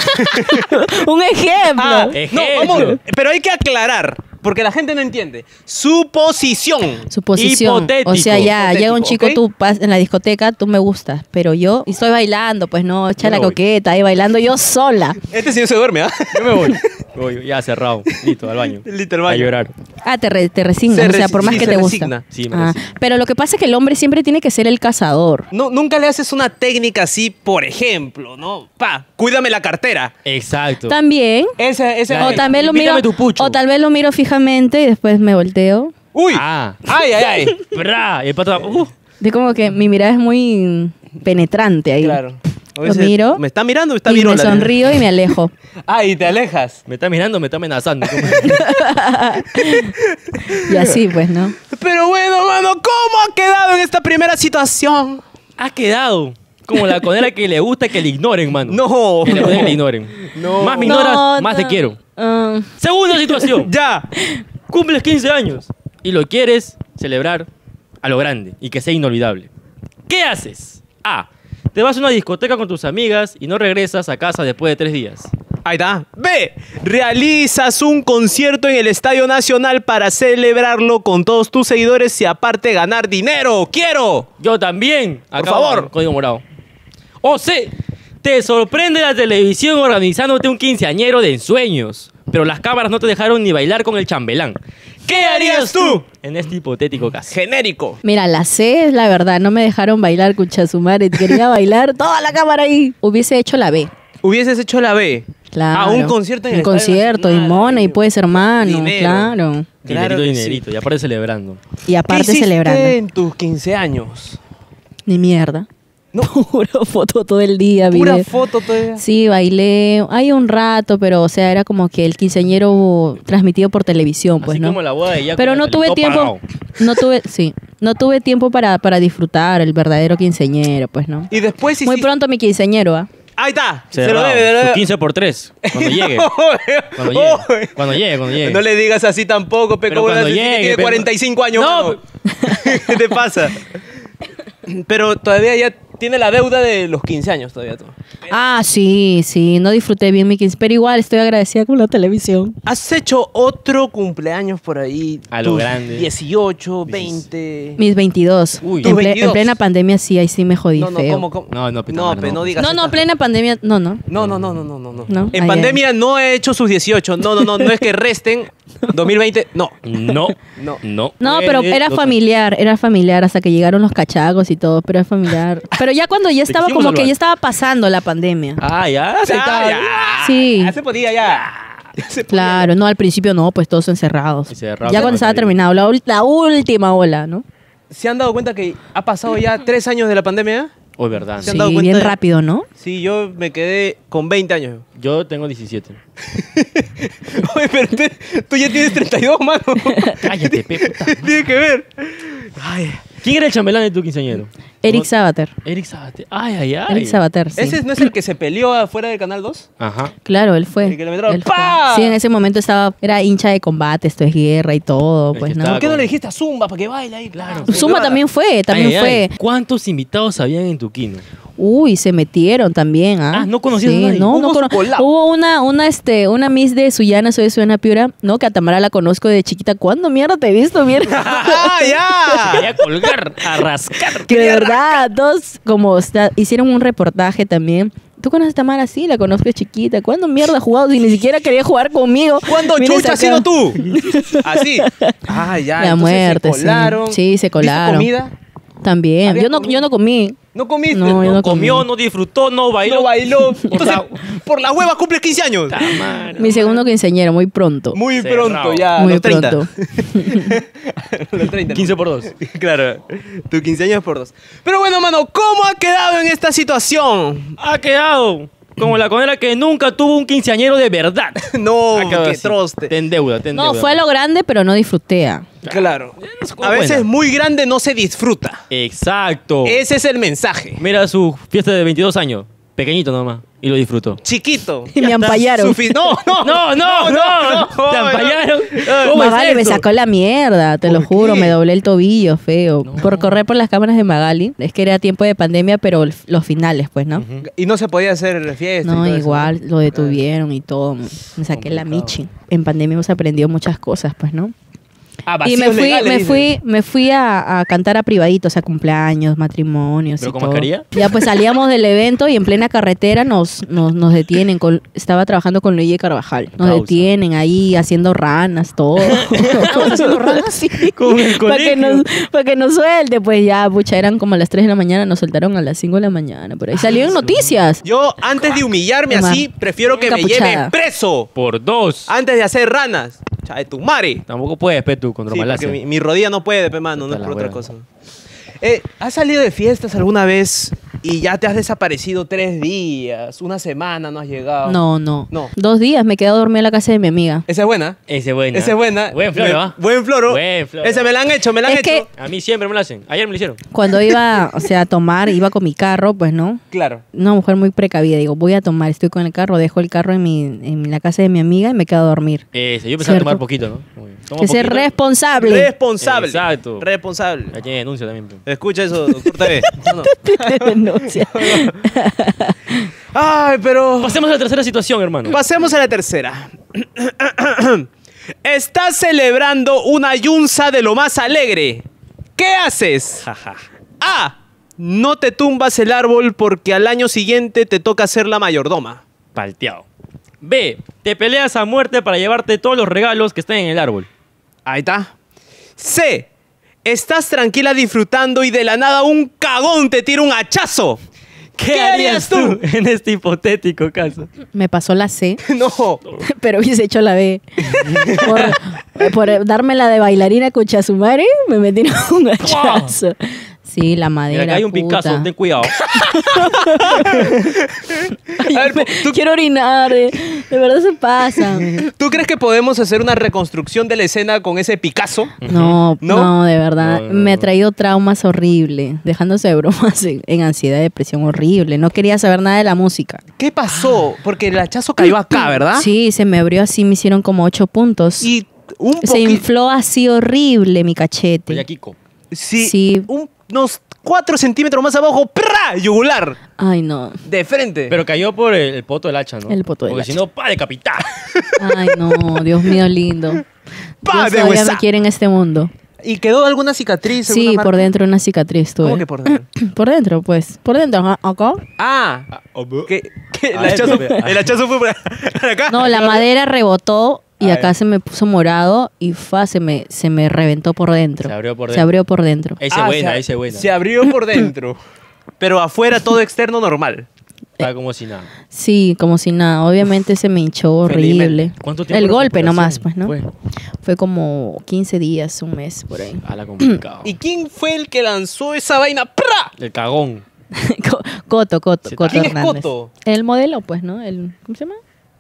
gustos Un ejemplo. Ah, no, Ejemplo. vamos, pero hay que aclarar, porque la gente no entiende. Suposición. Su posición. Hipotético. O sea, ya Hipotético, llega un chico, ¿ok? tú en la discoteca, tú me gustas, pero yo estoy bailando, pues no, echa Yo la me voy. coqueta, ahí bailando yo sola. Este señor se duerme, ¿ah? Yo me voy. Me voy, ya cerrado. Listo, al baño. Listo, al A baño. llorar. Ah, te resignas, Se o sea, resi- por más sí, que se te resigna. gusta. Sí, me Ah, resigno. pero lo que pasa es que el hombre siempre tiene que ser el cazador. No, nunca le haces una técnica así, por ejemplo, ¿no? Cuídame la cartera. Exacto. También. Ese Claro. O tal vez lo miro, Invítame tu pucho. o tal vez lo miro fijamente y después me volteo. Uy. Ah. Ay, ay, ay. Bra, y el pato. De como que mi mirada es muy penetrante ahí. Claro. Lo miro. ¿Me está mirando o está Y me virola? sonrío y me alejo. Ah, y te alejas. Me está mirando, me está amenazando. Y así, pues, ¿no? Pero bueno, mano, ¿cómo ha quedado en esta primera situación? Ha quedado como la conera que le gusta que le ignoren, mano. No. Que le gusta que le ignoren. No. Más me ignoras, No, más te no. quiero. Ah, Segunda situación. Ya. Cumples 15 años y lo quieres celebrar a lo grande y que sea inolvidable. ¿Qué haces? A. Te vas a una discoteca con tus amigas y no regresas a casa después de 3 días. Ahí está. B. Realizas un concierto en el Estadio Nacional para celebrarlo con todos tus seguidores y aparte ganar dinero. ¡Quiero! Yo también. Por Acá favor. va, código morado. O C. Te sorprende la televisión organizándote un quinceañero de ensueños, pero las cámaras no te dejaron ni bailar con el chambelán. ¿Qué harías tú? En este hipotético caso. Genérico. mira, la C es la verdad. No me dejaron bailar con Chasumare. Quería bailar toda la cámara ahí. Hubiese hecho la B. Hubieses hecho la B. Claro. Ah, un concierto en el Un Estadio concierto, y Nacional. mona, y puedes hermano. Dinero. Claro. Claro Dinerito, que dinerito. Y aparte celebrando. Y aparte ¿Qué hiciste celebrando. en tus 15 años? Ni mierda. No. Pura foto todo el día, Pura video. foto todavía. Sí, bailé. Hay un rato, pero o sea, era como que el quinceañero transmitido por televisión, pues, Así ¿no? como la boda de Yaku, Pero no Natalie, tuve todo tiempo. pagado. No tuve tiempo para disfrutar el verdadero quinceañero, pues, ¿no? Y después Muy pronto mi quinceañero, ¿ah? Ahí está. Se lo Cerrado. debe, se lo Su debe. 15 por 3. Cuando llegue. Cuando llegue. Oye. Cuando llegue, cuando llegue. No le digas así tampoco, Pero Peco. cuando llegue, tiene Peco. 45 años. No. mano. ¿Qué te pasa? Pero todavía ya tiene la deuda de los 15 años todavía tú. Ah, sí, no disfruté bien mi quince, pero igual estoy agradecida con la televisión. ¿Has hecho otro cumpleaños por ahí? A lo Tus grande. 18, 20. Mis 22. Uy. Tus En 22. plena pandemia sí, ahí sí me jodí No, no, feo. ¿cómo? No, No, Tamara, no digas. No, estas- plena pandemia, no. No. No, En ahí, pandemia no he hecho sus 18. No es que resten 2020. No. No. No. No. No, pero era familiar hasta que llegaron los cachagos y todo, pero era familiar. Pero ya cuando ya estaba quisimos como que salvar. ya estaba pasando la pandemia. Ah, ya. aceptable. Sí. Ya se podía, ya. Ya se podía. Claro, no, al principio no, pues todos encerrados. Encerrados, Ya cuando estaba Margarita. terminado, la última ola, ¿no? ¿Se han dado cuenta que ha pasado ya 3 años de la pandemia? Oh, es verdad. ¿Se han Sí, dado cuenta bien de- rápido, ¿no? Sí, yo me quedé con 20 años. Yo tengo 17. Oye, pero tú ya tienes 32, mano. Cállate, pe, puta. Tiene que ver. Ay, ¿Quién era el chambelán de tu quinceañero? Eric Sabater. Eric Sabater. Ay, ay, ay. Eric Sabater, sí. ¿Ese no es el que se peleó afuera del Canal 2? Ajá. Claro, él fue. El que le metieron, Él fue. ¡pa! Sí, en ese momento era hincha de combate, esto es guerra y todo, Es pues, que ¿no? estaba ¿Por qué no con- le dijiste a Zumba para que baile ahí? Claro. Zumba también fue, Ay, ay, fue. ¿Cuántos invitados habían en tu quino? Uy, se metieron también, ¿ah? Ah, ¿no conocías a Sí, nadie? no, Hubo no su cono- collab. Hubo una Miss de Sullana, soy de Sullana Piura, ¿no? Que a Tamara la conozco de chiquita. ¿Cuándo mierda te he visto, mierda? ¡Ah, ya! Quería colgar, a rascar. Que de verdad, dos hicieron un reportaje también. ¿Tú conoces a Tamara? Sí, la conozco de chiquita. ¿Cuándo mierda ha jugado? Si ni siquiera quería jugar conmigo. ¿Cuándo Vienes chucha acá. has sido tú? Así. Ah, ya. La entonces muerte, se colaron. sí. Sí, se ¿Viste colaron. comida? También. ¿Había Yo no comí. ¿No comiste? No, yo no Comió, comí. no disfrutó, no bailó. No bailó. Entonces, la- por la hueva cumples 15 años. Tamara. Mi segundo quinceañero, muy pronto. Muy Cerrado. pronto ya. Muy los 30. pronto. Los 30. 15 por 2. Claro. Tu 15 años por 2. Pero bueno, mano, ¿cómo ha quedado en esta situación? Ha quedado como la conera que nunca tuvo un quinceañero de verdad. No, Ha quedado qué así. troste. Ten deuda, ten No, deuda. fue a lo grande, pero no disfruté. Claro. Es A veces buena. muy grande no se disfruta. Exacto. Ese es el mensaje. Mira su fiesta de 22 años. Pequeñito nomás. Y lo disfrutó. Chiquito. Y me está. ampallaron. No, no, No. Te ampallaron. ¿Cómo es Magali me eso? sacó la mierda, te lo ¿Por juro, qué? me doblé el tobillo feo. Por correr por las cámaras de Magali. Es que era tiempo de pandemia, pero los finales, pues, ¿no? Y no se podía hacer fiesta. y No, todo eso, igual, ¿no? lo detuvieron y todo. Me saqué la Complicado. michi. En pandemia hemos aprendido muchas cosas, pues, ¿no? Ah, Y vacíos legales, dice. me fui a cantar a privaditos, a cumpleaños, matrimonios ¿Pero y con todo. mascarilla? Ya pues salíamos del evento y en plena carretera nos detienen. Estaba trabajando con Luigi Carvajal. Nos Causa. detienen ahí haciendo ranas, todo. ¿Estabas haciendo ranas? Sí. Con el colegio. Para que nos suelte, pues ya, pucha, eran como a las 3 de la mañana, nos soltaron a las 5 de la mañana. Pero ahí salieron noticias. Yo, antes de humillarme Toma. así, prefiero que me Capuchada. lleve preso. Por 2. Antes de hacer ranas. Chale, tu madre. Tampoco puedes, pe, tú, contra Sí, porque Malasia. mi rodilla no puede, pe, mano, no Puta es por la otra hueva. cosa. ¿Has salido de fiestas alguna vez y ya te has desaparecido 3 días, una semana no has llegado? No. No. 2 días me quedé a dormir en la casa de mi amiga. Esa es buena. Ese es buena. Esa es buena. Buen floro, ¿ah? Buen floro. Buen floro. Ese me la han hecho, me la han Es hecho. que- A mí siempre me lo hacen. Ayer me lo hicieron. Cuando iba, o sea, a tomar, iba con mi carro, pues, ¿no? Claro. Una mujer muy precavida. Digo, voy a tomar, estoy con el carro, dejo el carro en la casa de mi amiga y me quedo a dormir. Ese, yo pensaba Cierto. tomar poquito, ¿no? Muy bien. Toma Que ser poquito. responsable. Responsable. Exacto. Responsable. Ya tiene denuncia también. pe. Escucha eso, doctor TV. No, no. Denuncia. Ay, pero... Pasemos a la tercera situación, hermano. Pasemos a la tercera. Estás celebrando una yunza de lo más alegre. ¿Qué haces? Jaja. A. No te tumbas el árbol porque al año siguiente te toca ser la mayordoma. Palteado. B. Te peleas a muerte para llevarte todos los regalos que están en el árbol. Ahí está. C. Estás tranquila disfrutando y de la nada un cagón te tira un hachazo. ¿Qué harías tú? en este hipotético caso? Me pasó la C, No. pero hubiese hecho la B. Por darme la de bailarina con Chasumare, me metieron un hachazo. Sí, la madera. Mira, acá hay un puta. Picasso, ten cuidado. Ay, A ver, tú quiero orinar, de verdad se pasa. ¿Tú crees que podemos hacer una reconstrucción de la escena con ese Picasso? No, ¿No? no, de verdad. No, no, Me ha no. traído traumas horribles, dejándose de bromas en ansiedad, depresión horrible. No quería saber nada de la música. ¿Qué pasó? Porque el hachazo cayó acá, ¿verdad? Sí, se me abrió así, me hicieron como 8 puntos. Y un Se poquito... infló así horrible mi cachete. Oye, Kiko. Sí, Sí. unos 4 centímetros más abajo, ¡prá! Yugular. Ay, no. De frente. Pero cayó por el poto del hacha, ¿no? El poto del Porque hacha. si no, pa, decapitar. Ay, no. Dios mío, lindo. Pa, Dios de todavía huesa. me quiere en este mundo. ¿Y quedó alguna cicatriz? Sí, alguna por marca? dentro una cicatriz tuve. ¿Cómo que por dentro? Por dentro, pues. Por dentro, ajá, acá. Ah, que el, Ah, hachazo, ah. el hachazo fue por acá. No, la madera rebotó y Ay. acá se me puso morado y se me reventó por dentro. Se abrió por Se dentro. abrió por dentro. Ese buena, ese buena. Se abrió por dentro. Pero afuera todo externo normal. Está como si nada. Sí, como si nada. Obviamente se me hinchó horrible. Felizmente. ¿Cuánto tiempo El de golpe recuperación nomás, pues, ¿no? fue? Fue como 15 días, un mes, por ahí. A la complicado. ¿Y quién fue el que lanzó esa vaina? ¡Pra! El cagón. Coto Sí, Coto ¿quién es Hernández. Coto? El modelo, pues, ¿no? ¿Cómo se llama?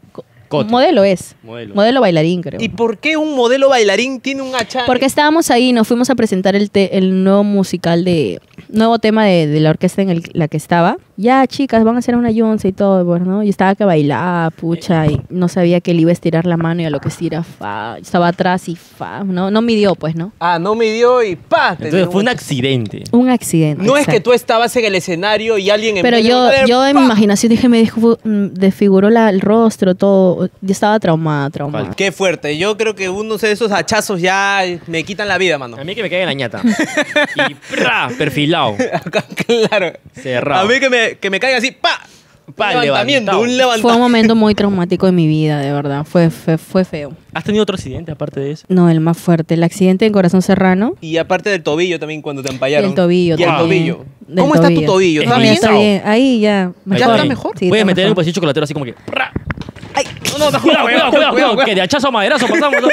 Coto. Modelo es. Modelo. Modelo bailarín, creo. ¿Y por qué un modelo bailarín tiene un hacha? Porque estábamos ahí, nos fuimos a presentar el nuevo musical nuevo tema de la orquesta en la que estaba. Ya, chicas, van a hacer una Yonce y todo, pues, ¿no? Y estaba que bailaba, pucha, y no sabía que él iba a estirar la mano y a lo que estira, fa. Estaba atrás y fa, no midió, pues, ¿no? Ah, no midió y ¡pa! te dio Entonces fue un hacha. accidente. Un accidente. No es que exacto. tú estabas en el escenario y alguien en Pero vez de volver, yo en mi ¡pa! imaginación dije, me desfiguró el rostro, todo. Yo estaba traumada. Qué fuerte. Yo creo que uno de esos hachazos ya me quitan la vida, mano. A mí que me caiga en la ñata. Y ¡pra! Perfilado. Claro. Cerrado. A mí que me caiga así, ¡pa! Pa, Un levantamiento, levantado. un Fue un levantamiento. momento muy traumático de mi vida, de verdad. Fue feo. ¿Has tenido otro accidente aparte de eso? No, el más fuerte. El accidente en Corazón Serrano. Y aparte del tobillo también cuando te Y empallaron. el tobillo Y el también. tobillo. Del ¿Cómo está tu tobillo? ¿Está Es bien? Está bien. Ahí ya. Ahí está bien. mejor. Sí, Puedes está meter en un mejor. pasillo chocolatero así como que ¡pra! Ay, no, Cuidado, que de hachazo a maderazo pasamos, ¿no?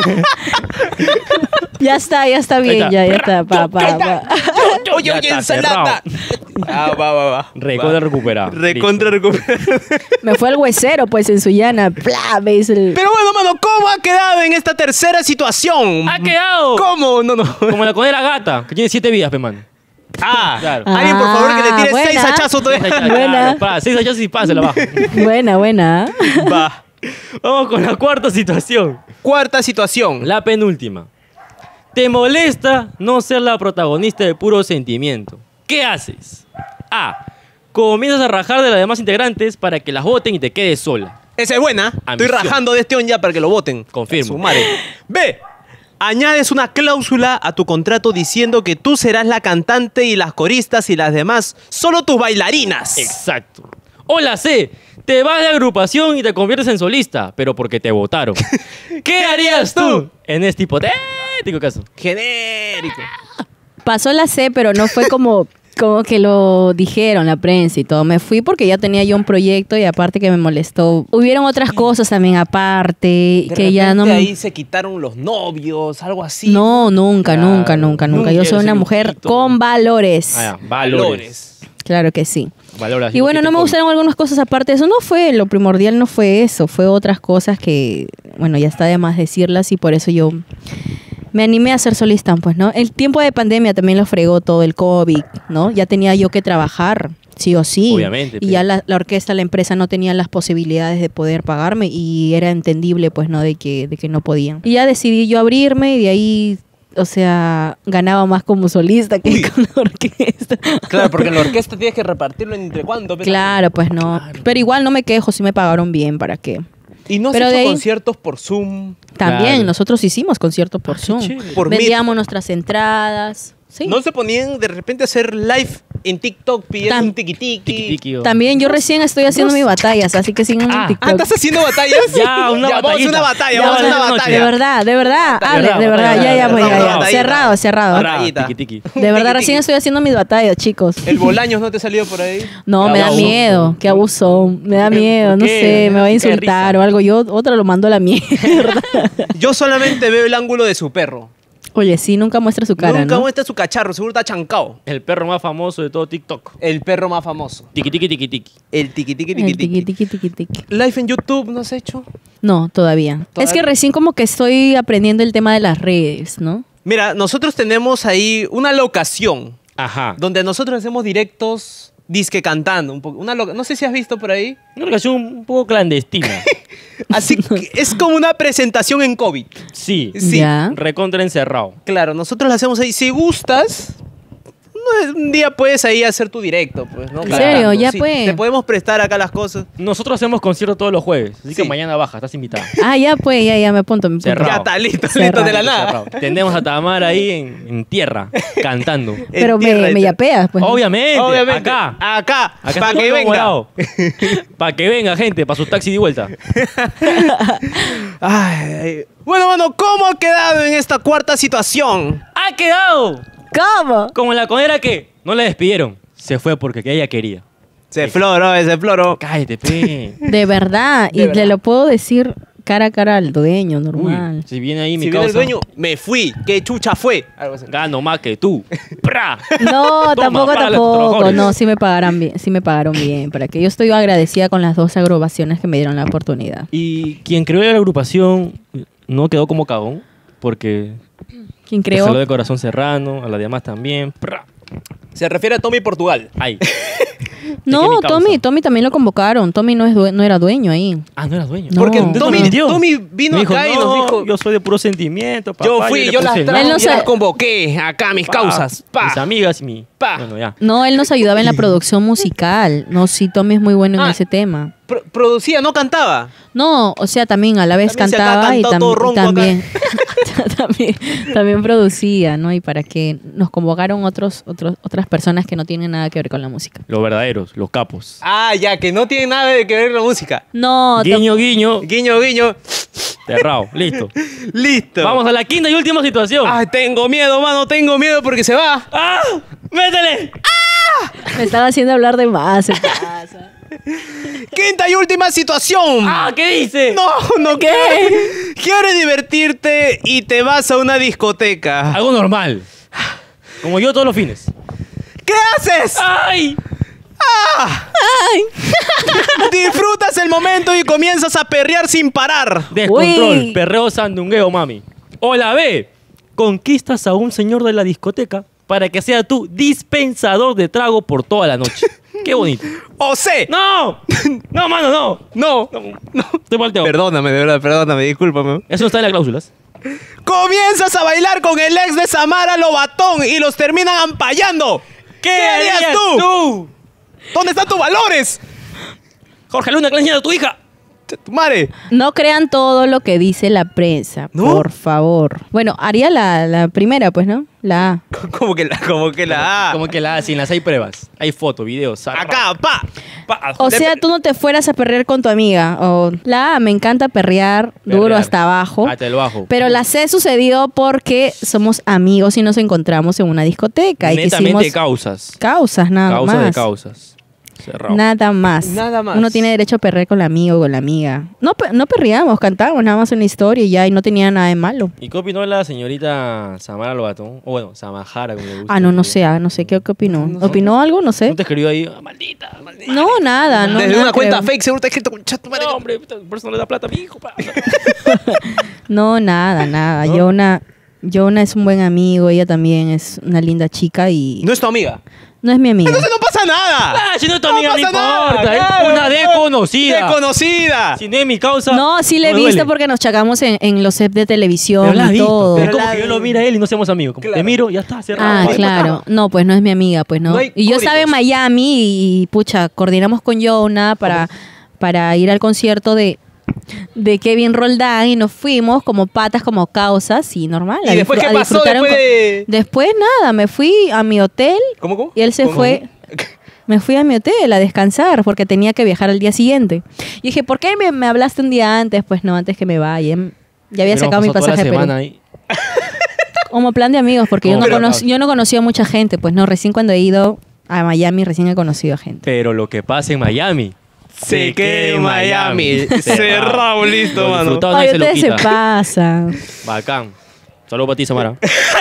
Ya está bien, está. ya está. Pa. Oye, Ya oye, está ensalada. Ah, va. Recontra recuperado. Recontra recuperado. Me fue el huesero, pues, en Sullana. Pla, me hizo el... Pero bueno, mano, ¿cómo ha quedado en esta tercera situación? ¡Ha quedado! ¿Cómo? No. Como la conera gata, que tiene 7 vidas, pe, man. Ah, Claro. Alguien, por favor, que le tire buena. 6 hachazos todavía. Buena. Para, 6 hachazos y pásela abajo. Buena. Va. Vamos con la cuarta situación. Cuarta situación. La penúltima. ¿Te molesta no ser la protagonista de puro sentimiento? ¿Qué haces? A. Comienzas a rajar de las demás integrantes para que las voten y te quedes sola. Esa es buena. Estoy Ambición. rajando de este on ya para que lo voten. Confirmo. A su madre. B. Añades una cláusula a tu contrato diciendo que tú serás la cantante y las coristas y las demás solo tus bailarinas. Exacto. O la C. Te vas de agrupación y te conviertes en solista, pero porque te votaron. ¿Qué harías tú en este hipotético caso? Genérico. Pasó la C, pero no fue como que lo dijeron la prensa y todo. Me fui porque ya tenía yo un proyecto y aparte que me molestó. Hubieron otras cosas también aparte De que ya no repente me... ahí se quitaron los novios, algo así. No, nunca. Nunca Yo quiero soy ser una un mujer hijito. con valores. Ah, ya, valores. Claro que sí. Valores. Y bueno, no me gustaron algunas cosas aparte de eso. No fue, lo primordial no fue eso. Fue otras cosas que, bueno, ya está de más decirlas y por eso yo me animé a ser solista, pues, ¿no? El tiempo de pandemia también lo fregó todo el COVID, ¿no? Ya tenía yo que trabajar, sí o sí. Obviamente, Y ya la orquesta, la empresa no tenía las posibilidades de poder pagarme y era entendible, pues, ¿no? De que no podían. Y ya decidí yo abrirme y de ahí... O sea, ganaba más como solista que con la orquesta. Claro, porque en la orquesta tienes que repartirlo entre cuánto. Claro, pues no. Pero igual no me quejo, sí me pagaron bien, ¿para qué? Y no has Pero de hecho ahí- conciertos por Zoom. También, Claro. nosotros hicimos conciertos por qué Zoom. chévere. Por Vendíamos nuestras entradas. Sí. ¿No se ponían de repente a hacer live en TikTok pidiendo Tam- un tiquitiqui? Tiquitiqui, o- También yo recién estoy haciendo mis batallas, así que sin un Ah. TikTok. Ah, ¿estás haciendo batallas? Ya, una vamos a batallita. una batalla, Ya, vamos a una de noche. batalla. De verdad. Hable, Batalla, de verdad. batalla, Ya, pues, batalla, ya. batallita. Cerrado. Ahora- Ah, batallita. tiqui, tiqui. De verdad, Tiqui, recién tiqui. estoy haciendo mis batallas, chicos. ¿El Bolaños no te salió por ahí? No, Qué me da abusón. miedo, qué abuso. Me da ¿Por qué? miedo, ¿Por no qué? sé, me va a Qué insultar risa. o algo. Yo otra lo mando a la mierda. Yo solamente veo el ángulo de su perro. Oye, sí, nunca muestra su cara, Nunca ¿no? muestra su cacharro, seguro está chancado. El perro más famoso de todo TikTok. El perro más famoso. Tiki tiki tiki tiki. El tiquitiqui El tiqui, tiquitiqui. tiqui, tiqui, tiqui. Live en YouTube, ¿no has hecho? No, todavía. ¿Todavía? Es que recién como que estoy aprendiendo el tema de las redes, ¿no? Mira, nosotros tenemos ahí una locación Ajá. donde nosotros hacemos directos disque cantando. No sé si has visto por ahí. Una relación un poco clandestina. Así que es como una presentación en COVID. Sí. Sí. Ya. Recontra encerrado. Claro, nosotros la hacemos ahí. Si gustas, un día puedes ahí hacer tu directo, pues, ¿no? ¿En Cantando. serio? Ya Sí, pues. Te podemos prestar acá las cosas. Nosotros hacemos conciertos todos los jueves. Así que Sí. mañana baja, estás invitada. Ah, ya pues, ya me apunto. Me apunto. Cerrado. Ya está, listo, Cerrado. listo de la nada. Cerrado. Tenemos a Tamara ahí en tierra, cantando. Pero En tierra, me en tierra. yapeas, pues. ¿no? Obviamente, Obviamente. acá. Acá, Acá para está que todo venga. morado. Para que venga, gente, para su taxi de vuelta. Ay, bueno, mano, ¿cómo ha quedado en esta cuarta situación? ¡Ha quedado! ¿Cómo? Como la conera que no la despidieron. Se fue porque ella quería. Se floró, se floró. Cállate, pe. De verdad. De Y verdad. le lo puedo decir cara a cara al dueño, normal. Uy, si viene ahí mi Si viene causa, el dueño, me fui. ¿Qué chucha fue? Algo así. gano más que tú. ¡Pra! No, Toma, págale a tus tampoco. trabajadores. No, sí me pagaron bien. Para que yo estoy agradecida con las 2 agrupaciones que me dieron la oportunidad. Y quien creó la agrupación no quedó como cagón, porque ¿Quién le salió creó? de Corazón Serrano, a las demás también. ¡Pra! Se refiere a Tommy Portugal. Ay. No, mi causa. Tommy también lo convocaron. Tommy no era dueño ahí. Ah, no eras dueño. No. Porque ¿Dónde Tommy, lo metió? Tommy vino Me dijo, acá y nos "No, dijo... yo soy de puro sentimiento, papá. Yo fui, le yo las puse el traje, Él no yo las se- convoqué. Acá, mis pa, causas. Pa. Mis amigas y mi... Pa. Bueno, ya. No, él nos ayudaba en la producción musical. No, sí, Tommy es muy bueno en Ah. ese tema. Producía, no cantaba. No, o sea, también a la vez También se acá cantaba y, cantado todo ronco acá. también producía, ¿no? Y para que nos convocaron otras personas que no tienen nada que ver con la música. Los verdaderos, los capos. Ah, ya, que no tiene nada que ver la música. No, Guiño, guiño, Guiño, guiño. cerrado. Listo. Listo. Vamos a la quinta y última situación. Ay, tengo miedo, mano, tengo miedo porque se va. ¡Ah! ¡Métele! me estaba haciendo hablar de más. ¿Qué pasa? Quinta y última situación. ¡Ah! ¿Qué dice? No, ¿qué? Quieres divertirte y te vas a una discoteca. Algo normal. Como yo todos los fines. ¿Qué haces? ¡Ay! Disfrutas el momento y comienzas a perrear sin parar. Descontrol, Uy. perreo sandungueo, mami. O la B, conquistas a un señor de la discoteca para que sea tu dispensador de trago por toda la noche. Qué bonito. O C. ¡No! ¡No, mano, no! No. Estoy volteo. Perdóname, de verdad, perdóname, discúlpame. Eso no está en las cláusulas. Comienzas a bailar con el ex de Samara Lobatón y los terminan ampallando. ¿Qué harías tú? ¿Dónde están tus valores? Jorge Luna, ¿qué le enseñas a tu hija? Tu madre. No crean todo lo que dice la prensa, ¿No? por favor. Bueno, haría la primera, pues, ¿no? La A. Como que la A. Como que la sin las hay pruebas. Hay fotos, videos. Acá, pa. O sea, tú no te fueras a perrear con tu amiga. O la A, me encanta perrear duro Perrear. hasta abajo. Hasta el bajo. Pero la C sucedió porque somos amigos y nos encontramos en una discoteca. Y Netamente quisimos causas. causas, nada Causas más. de causas. Cerrado. Nada más. Nada más. Uno tiene derecho a perrear con el amigo o con la amiga. No, no perreamos, cantábamos nada más una historia y ya, y no tenía nada de malo. ¿Y qué opinó la señorita Samara Lobatón? O bueno, Samajara, como le gusta. Ah, no sé, no sé qué opinó. ¿Opinó algo? No sé. ¿No te escribió ahí? "Ah, maldita, maldita"? No, nada. No, Desde nada una que cuenta ver. fake seguro te ha escrito con chat tu madre. No, hombre, por eso no le da plata a mi hijo. Pa. No, nada. ¿No? Yona es un buen amigo, ella también es una linda chica y No es tu amiga. no es mi amiga. Entonces no pasa nada. Ah, si no es tu amiga, no pasa nada, importa. Es claro, una desconocida. Desconocida. Si no es mi causa. No, sí le he no me visto duele. porque nos chacamos en los sets de televisión Pero la has y visto. todo. Pero es Pero como la que yo vi. lo miro a él y no seamos amigos. Como Claro. te miro, ya está, cerrado. Ah, Bye. claro. No, pues no es mi amiga, pues no. No hay Y yo estaba en códigos. Miami y pucha, coordinamos con Yona para ir al concierto de Kevin Roldán y nos fuimos como patas, como causas y normal. ¿Y a después qué a pasó disfrutar después de...? Después nada, me fui a mi hotel ¿Cómo? y él se ¿Cómo? fue. Me fui a mi hotel a descansar porque tenía que viajar al día siguiente. Y dije, ¿por qué me hablaste un día antes? Pues no, antes que me vaya. Ya había Pero sacado mi pasó toda la pasaje a Perú. semana ahí. Como plan de amigos, porque yo Como no, plan. yo no conocía a mucha gente. Pues no, recién cuando he ido a Miami, recién he conocido a gente. Pero lo que pasa en Miami. Se queda en Miami. Cerrado, listo, Lo mano. disfrutado Ay, nadie se lo ustedes se quita. pasan. Bacán. Saludos para ti, Samara.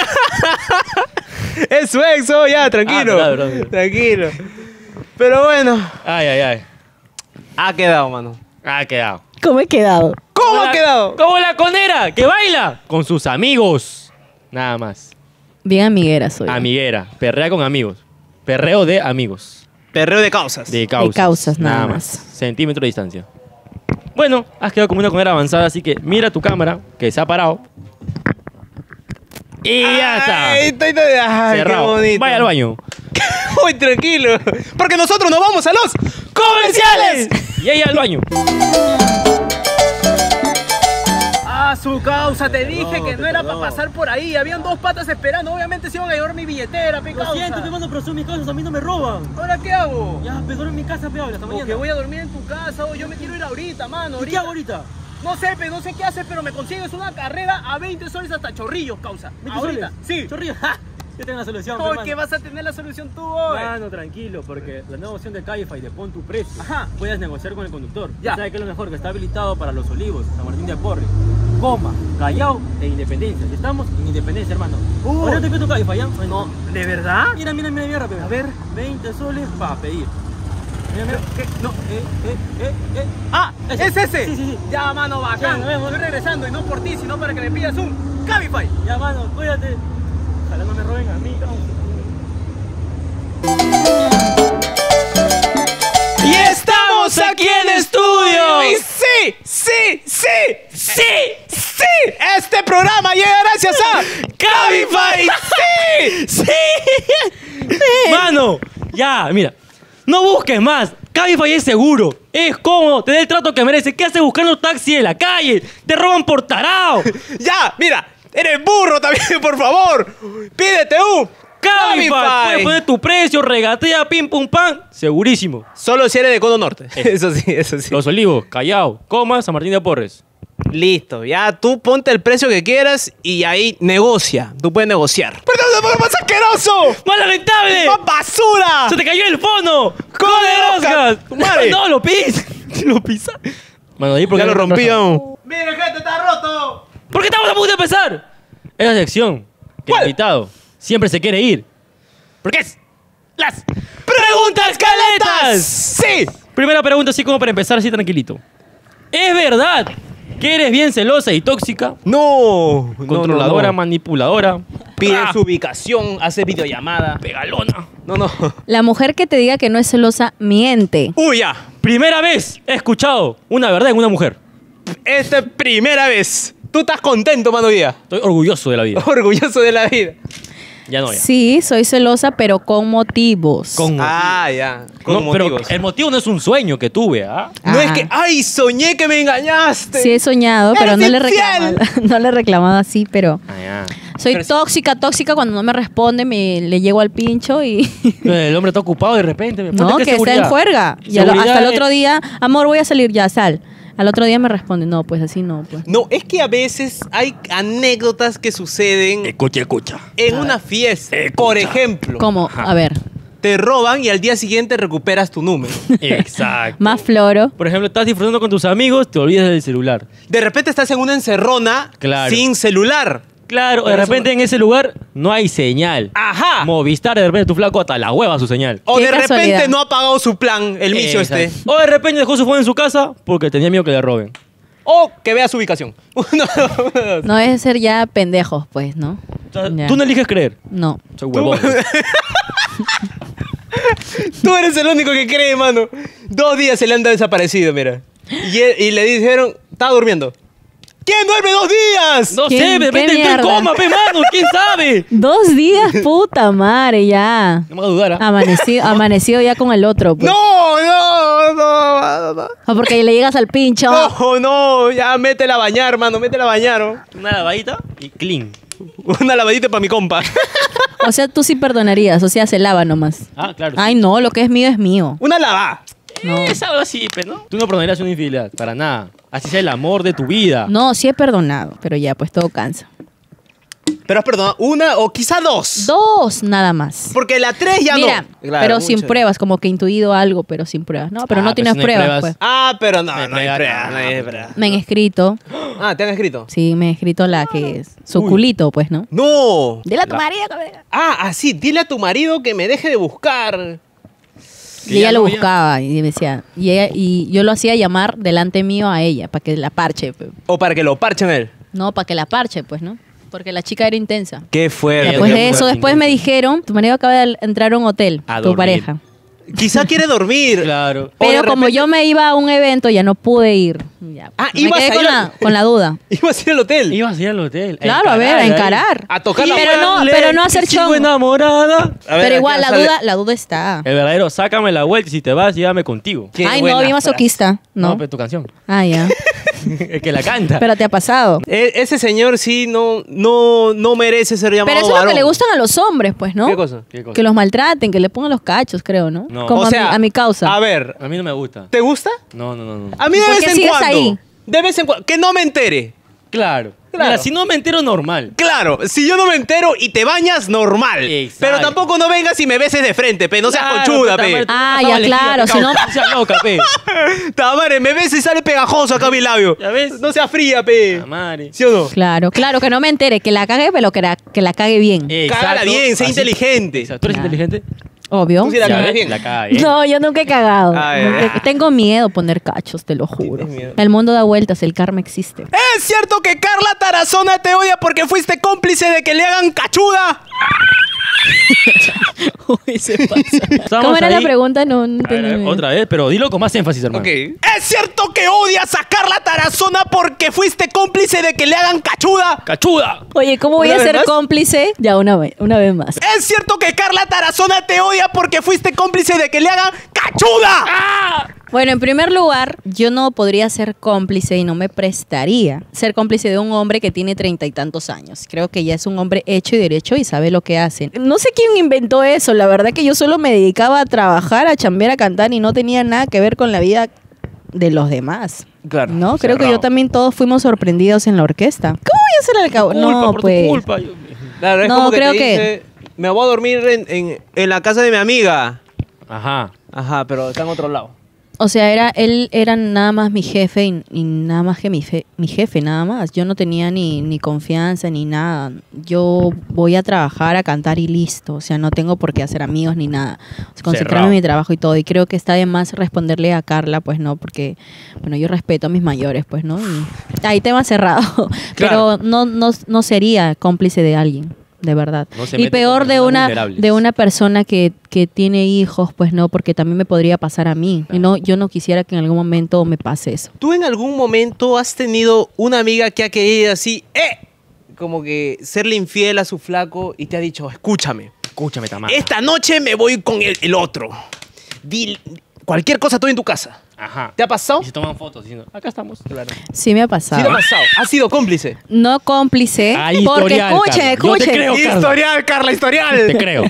Es su ex, oh, ya, tranquilo. verdad. Tranquilo. Pero bueno, Ay, ay, ay. ha quedado, mano. Ha quedado. ¿Cómo he quedado? ¿Cómo ha quedado? Como la conera que baila con sus amigos. Nada más. Bien amiguera soy. Amiguera. Perrea con amigos. Perreo de amigos. Perreo de causas. De causas. causas, nada más. Centímetro de distancia. Bueno, has quedado como una conera avanzada, así que mira tu cámara, que se ha parado. Y ya está. Ay, ay, qué Cerrado. bonito. Vaya al baño. Uy, tranquilo. Porque nosotros nos vamos a los comerciales. Y ella al baño. Ah, su causa, te dije que no era para pasar por ahí. Habían dos patas esperando. Obviamente se iban a llevar mi billetera, pe Lo causa. siento, hermano, pero son mis cosas, a mí no me roban. ¿Ahora qué hago? Ya, pero en mi casa, peor, hasta mañana. Que voy a dormir en tu casa. O yo me quiero ir ahorita, mano. ¿Y qué hago ahorita? No sé, no sé qué haces, pero me consigues una carrera a 20 soles hasta Chorrillos, causa. ¿20 Ahorita. soles? Sí. Chorrillo, ja. Yo tengo la solución, Hoy hermano. que vas a tener la solución tú hoy. Mano, tranquilo, porque la nueva opción de Cabify de pon tu precio, Ajá. puedes negociar con el conductor. Ya. ¿Sabes qué es lo mejor? Que está habilitado para Los Olivos, San Martín de Porres, Coma, Callao e Independencia. Y estamos en Independencia, hermano. Ahora te pido tu Cabify, ¿ya? No, ¿de verdad? Mira, rápido. A ver. 20 soles para pedir. Mira. ¿Qué? No. Eh. Ah, Ese. ¿es ese? Sí. Ya, mano, bacán. Ya, nos vemos. Estoy regresando y no por ti, sino para que me pidas un Cabify. Ya, mano, cuídate. Ojalá no me roben a mí, cabrón. Y estamos aquí en estudio. Y sí. Este programa llega gracias a Cabify. ¡Sí! ¡Mano! Ya, mira. No busques más. Cabify es seguro. Es cómodo. Te da el trato que merece. ¿Qué haces buscando taxi en la calle? Te roban por tarao. Ya, mira, eres burro también, por favor. Pídete un Cabify. Puedes poner tu precio, regatea, pim, pum, pam. Segurísimo. Solo si eres de Cono Norte. Eso sí. Los Olivos, Callao, Coma, San Martín de Porres. Listo, ya tú ponte el precio que quieras y ahí negocia. Tú puedes negociar. ¡Pero más asqueroso! ¡Más lamentable! ¡Más basura! ¡Se te cayó el fono! ¡Con el Oscar! ¡Madre! ¡No, lo pis! ¡Lo pisa! Mano, ahí porque Ya lo rompían. ¡Mira, gente, está roto! ¿Por qué estamos a punto de empezar? Es la sección que el ¿Cuál? invitado siempre se quiere ir. Porque es las preguntas caletas. ¡Sí! Primera pregunta, así como para empezar, así tranquilito. ¿Es verdad que eres bien celosa y tóxica? No. Controladora, no. manipuladora. Pide Ah, su ubicación, hace videollamada. pegalona. No. La mujer que te diga que no es celosa miente. ¡Uy, ya! Primera vez he escuchado una verdad en una mujer. Esta es primera vez. Tú estás contento, mano, día. Estoy orgulloso de la vida. Orgulloso de la vida. Ya no, ya. Sí, soy celosa, pero con motivos. Con Ya. Con no, pero motivos. el motivo no es un sueño que tuve, ¿ah? No es Ajá. que, ¡ay, soñé que me engañaste! Sí he soñado, pero ¡Eres no le he infiel! reclamado, no le he reclamado así, pero Ah, soy Pero sí. tóxica cuando no me responde, le llego al pincho y ya. El hombre está ocupado de repente. no, Ponte que está en juerga. Y Seguridad hasta el es- otro día, amor, voy a salir ya, sal. Al otro día me responde, no, pues así no, pues. No, es que a veces hay anécdotas que suceden Escucha. en una fiesta. Por ejemplo, ¿Cómo? Ajá. A ver, te roban y al día siguiente recuperas tu número. Exacto. más floro. Por ejemplo, estás disfrutando con tus amigos, te olvidas del celular. De repente estás en una encerrona Claro. sin celular. Claro, Por de eso repente en ese lugar no hay señal. Ajá. Movistar, de repente tu flaco hasta la hueva su señal. O Qué de repente casualidad. no ha pagado su plan, el misio este. Exacto. O de repente dejó su phone en su casa porque tenía miedo que le roben. O que vea su ubicación. No es ser ya pendejos, pues, ¿no? O sea, Ya. tú no eliges creer. No. Soy huevón. Tú eres el único que cree, mano. 2 días se le anda desaparecido, mira. Y le dijeron, estaba durmiendo. ¿Quién duerme 2 días? No ¿Qué- sé, de qué repente entró en mierda? coma, pe mano, ¿quién sabe? 2 días, puta madre, ya. No me va a dudar, ¿ah? Amanecido ya con el otro, pues. No. O porque le llegas al pincho. No, ya métela a bañar, mano, métela a bañar. ¿no? Una lavadita y clean. Una lavadita para mi compa. O sea, tú sí perdonarías, o sea, se lava nomás. Ah, claro. Ay, no, lo que es mío es mío. Una lavada. No. Es algo así, pe, ¿no? Tú no perdonarías una infidelidad, para nada. Así sea el amor de tu vida. No, sí he perdonado, pero ya, pues todo cansa. Pero has perdonado una o quizá 2. 2 nada más. Porque la 3 ya Mira, no. Claro, pero sin mucho. pruebas, como que intuido algo, pero sin pruebas. No, pero Ah, no pero tienes si no hay pruebas, pruebas. pues. Ah, pero no Me hay pega prueba, nada, no hay prueba. Me han escrito, Ah, ¿te han escrito? sí, me han escrito la que es su Uy. culito, pues, ¿no? No. Dile a tu marido que me- Así, dile a tu marido que me deje de buscar. Y ella ya lo no, ya. buscaba y me decía, y yo lo hacía llamar delante mío a ella, para que la parche. Pues. O para que lo parchen a él. No, para que la parche, pues, ¿no? Porque la chica era intensa. Qué fuerte. Después qué de eso, fuerte, después me intensa. dijeron, tu marido acaba de entrar a un hotel, A tu dormir. pareja. Quizá quiere dormir. Claro. O de Pero como repente- yo me iba a un evento, ya no pude ir. Ya. Ah, me ibas quedé a con ir con la duda. Ibas a ir al hotel. Ibas a ir al hotel. Claro, a ver, a encarar. A tocar la pero puerta. pero no hacer Sigo chongo. enamorada. A ver, Pero ¿a igual, qué la sale? duda está. El verdadero, sácame la vuelta y si te vas, llévame contigo. Qué Ay, buena no, bien frase. masoquista. No. pero tu canción. Ah, ya. El que la canta. Pero te ha pasado. Ese señor sí no merece ser llamado Pero eso es lo que varón. le gustan a los hombres, pues, ¿no? ¿Qué cosa? ¿Qué cosa? Que los maltraten, que le pongan los cachos, creo, ¿no? No. Como O sea, a mi causa. A ver, A mí no me gusta. ¿te gusta? No. A mí de ¿Por vez qué en sigues cuando. ahí? De vez en cuando. Que no me entere. Claro. Claro. Mira, si no me entero, normal. Claro, si yo no me entero y te bañas, normal. Exacto. Pero tampoco no vengas y me beses de frente, pe. No seas conchuda, pe. Ah, ya, claro, si no- No seas loca, pe. Tamare, me beses y sale pegajoso acá mi labio. ¿Ya ves? No seas fría, pe. Tamare. ¿Sí o no? Claro, que no me entere, que la cague, pero que la cague bien. Cágala bien, sé Así. inteligente. Exacto. ¿Tú eres Claro. inteligente? Obvio. Tú sí la Ya cagas ves, bien. La caga bien. No, yo nunca he cagado. Ay, ay. Tengo miedo poner cachos, te lo juro. Tienes miedo. El mundo da vueltas, el karma existe. ¿Es cierto que Carla Tarazona te odia porque fuiste cómplice de que le hagan cachuda? Uy, se pasa. Estamos ¿Cómo era ahí. la pregunta? No A ver, entendí bien. otra vez, pero dilo con más énfasis, hermano. Ok. ¿Es cierto que odias a Carla Tarazona porque fuiste cómplice de que le hagan cachuda? ¡Cachuda! Oye, ¿cómo voy ¿Una a vez ser más? cómplice? Ya, una vez más. ¿Es cierto que Carla Tarazona te odia porque fuiste cómplice de que le hagan cachuda? Bueno, en primer lugar, yo no podría ser cómplice y no me prestaría ser cómplice de un hombre que tiene 30 y tantos años. Creo que ya es un hombre hecho y derecho y sabe lo que hace. No sé quién inventó eso, la verdad que yo solo me dedicaba a trabajar, a chambear, a cantar y no tenía nada que ver con la vida de los demás. Claro. No, creo que cerrado. yo también todos fuimos sorprendidos en la orquesta. ¿Cómo voy a hacer el cabo? Culpa, No, por pues. tu culpa. Claro, es No, como que creo te que- dice, me voy a dormir en la casa de mi amiga. Ajá. Ajá, pero está en otro lado. O sea, él era nada más mi jefe y nada más que mi jefe, nada más. Yo no tenía ni confianza ni nada. Yo voy a trabajar, a cantar y listo. O sea, no tengo por qué hacer amigos ni nada. O sea, concentrarme Cerrado. en mi trabajo y todo. Y creo que está de más responderle a Carla, pues no, porque, bueno, yo respeto a mis mayores, pues, ¿no? Y ahí tema cerrado. Claro. Pero no sería cómplice de alguien. De verdad. No se Y mete peor con de personas una vulnerables. persona que tiene hijos, pues no, porque también me podría pasar a mí. Y no, yo no quisiera que en algún momento me pase eso. ¿Tú en algún momento has tenido una amiga que ha querido así, como que serle infiel a su flaco y te ha dicho, escúchame, Escúchame, Tamara. esta noche me voy con el otro. Cualquier cosa estoy en tu casa. Ajá. ¿Te ha pasado? Y se toman fotos diciendo, acá estamos. Claro. Sí me ha Sí pasado. te ha pasado. ¿Has sido cómplice? No cómplice, Hay porque historial, escuchen, Carla. Yo te escuchen. creo. Carla. Historial, Carla, historial. Te creo.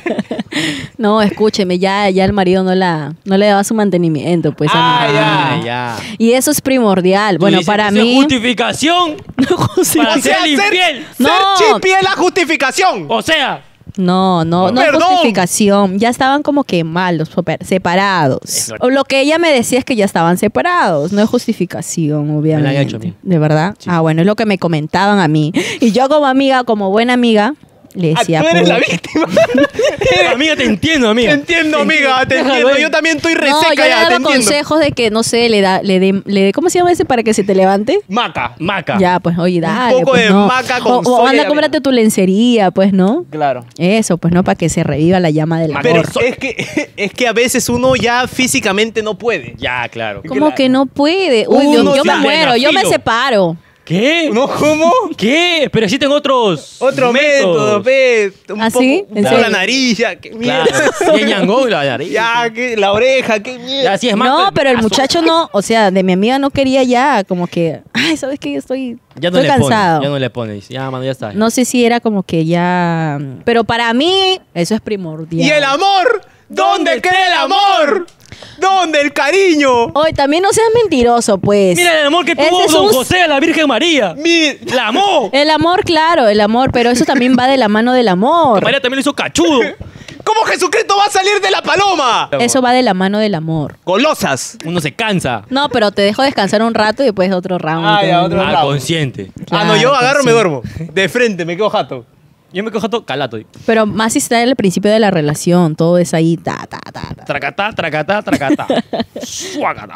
No, escúcheme, ya el marido no le daba su mantenimiento, pues. a mi Ah, mamá. ya. Y eso es primordial. Tú Bueno, dices para que eso es mí. justificación para ser infiel. No. Ser chipi es la justificación. O sea, No es Perdón. justificación. Ya estaban como que mal, separados. Eso. O lo que ella me decía es que ya estaban separados. No es justificación, obviamente. Me la han hecho a mí. ¿De verdad? Sí. Ah, bueno, es lo que me comentaban a mí. Y yo como amiga, como buena amiga, le decía... tú eres la "Pucha". víctima. amiga, te entiendo, Te amiga. entiendo, amiga, te Déjalo entiendo. ahí. Yo también estoy No, reseca yo le ya, te daba entiendo. consejos de que, no sé, le dé, ¿cómo se llama ese para que se te levante? Maca. Maca. Ya, pues, oye, dale. poco pues, de no. maca con o soya y anda, avena. cómprate tu lencería, pues, ¿no? Claro. Eso, pues, ¿no? Para que se reviva la llama del amor. Pero es que a veces uno ya físicamente no puede. Ya, claro. ¿Cómo que no puede? Uy, Uno yo me ya- muero, yo me Filo. separo. ¿Qué? ¿No? ¿Cómo? ¿Qué? Pero existen otros Otro método, pe. Un ¿Ah, poco, sí? un ¿En poco la serio? nariz, ya. ¿Qué mierda? Claro. Y el ñangón y la nariz. Ya, que la oreja, qué mierda. Ya, sí es más. No, pero el muchacho no, o sea, de mi amiga no quería ya, como que, ay, ¿sabes qué? Estoy Ya no estoy le cansado. pone. Ya no le pone. Dice, ya, mano, ya está. No sé si era como que ya, pero para mí eso es primordial. ¿Y el amor? ¿Dónde queda el amor? ¿Dónde el cariño? Hoy también no seas mentiroso, pues. Mira el amor que Ese tuvo es Don un- José a la Virgen María. La amó. El amor, claro, el amor, pero eso también va de la mano del amor. María también lo hizo cachudo. ¿Cómo Jesucristo va a salir de la paloma? Eso va de la mano del amor. Golosas. Uno se cansa. No, pero te dejo descansar un rato y después otro round. Ah, ya, otro Ah, bravo. consciente. Ah, no, yo Claro, agarro y me sí. duermo. De frente, me quedo jato. Yo me cojo todo calato. Pero más si está en el principio de la relación, todo es ahí, ta. Tracatá, tracatá, tracatá. Suágata.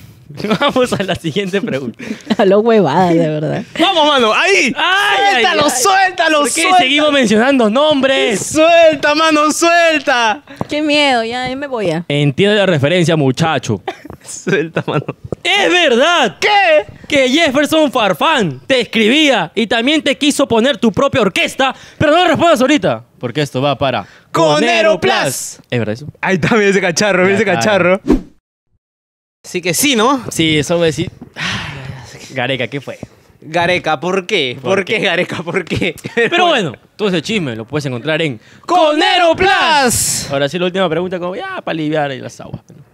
Vamos a la siguiente pregunta. A lo huevada, de verdad. Vamos, mano, ahí. Suéltalo, suéltalo, ¿Por qué suéltalo. seguimos mencionando nombres? Suelta, mano, suelta. Qué miedo, ya me voy a. Entiende la referencia, muchacho. Suelta, mano. ¡Es verdad! ¿Qué? Que Jefferson Farfán te escribía y también te quiso poner tu propia orquesta, pero no le respondas ahorita, porque esto va para Conero Plus. ¿Es verdad eso? Ahí está, mira ese cacharro, mira Ya ese está. cacharro. Así que sí, ¿no? Sí, eso voy a decir. Gareca, ¿qué fue? Gareca, ¿por qué? ¿Por qué, Gareca? ¿Por qué? Pero bueno, todo ese chisme lo puedes encontrar en Conero Plus. Ahora sí, la última pregunta, como ya para aliviar ahí las aguas.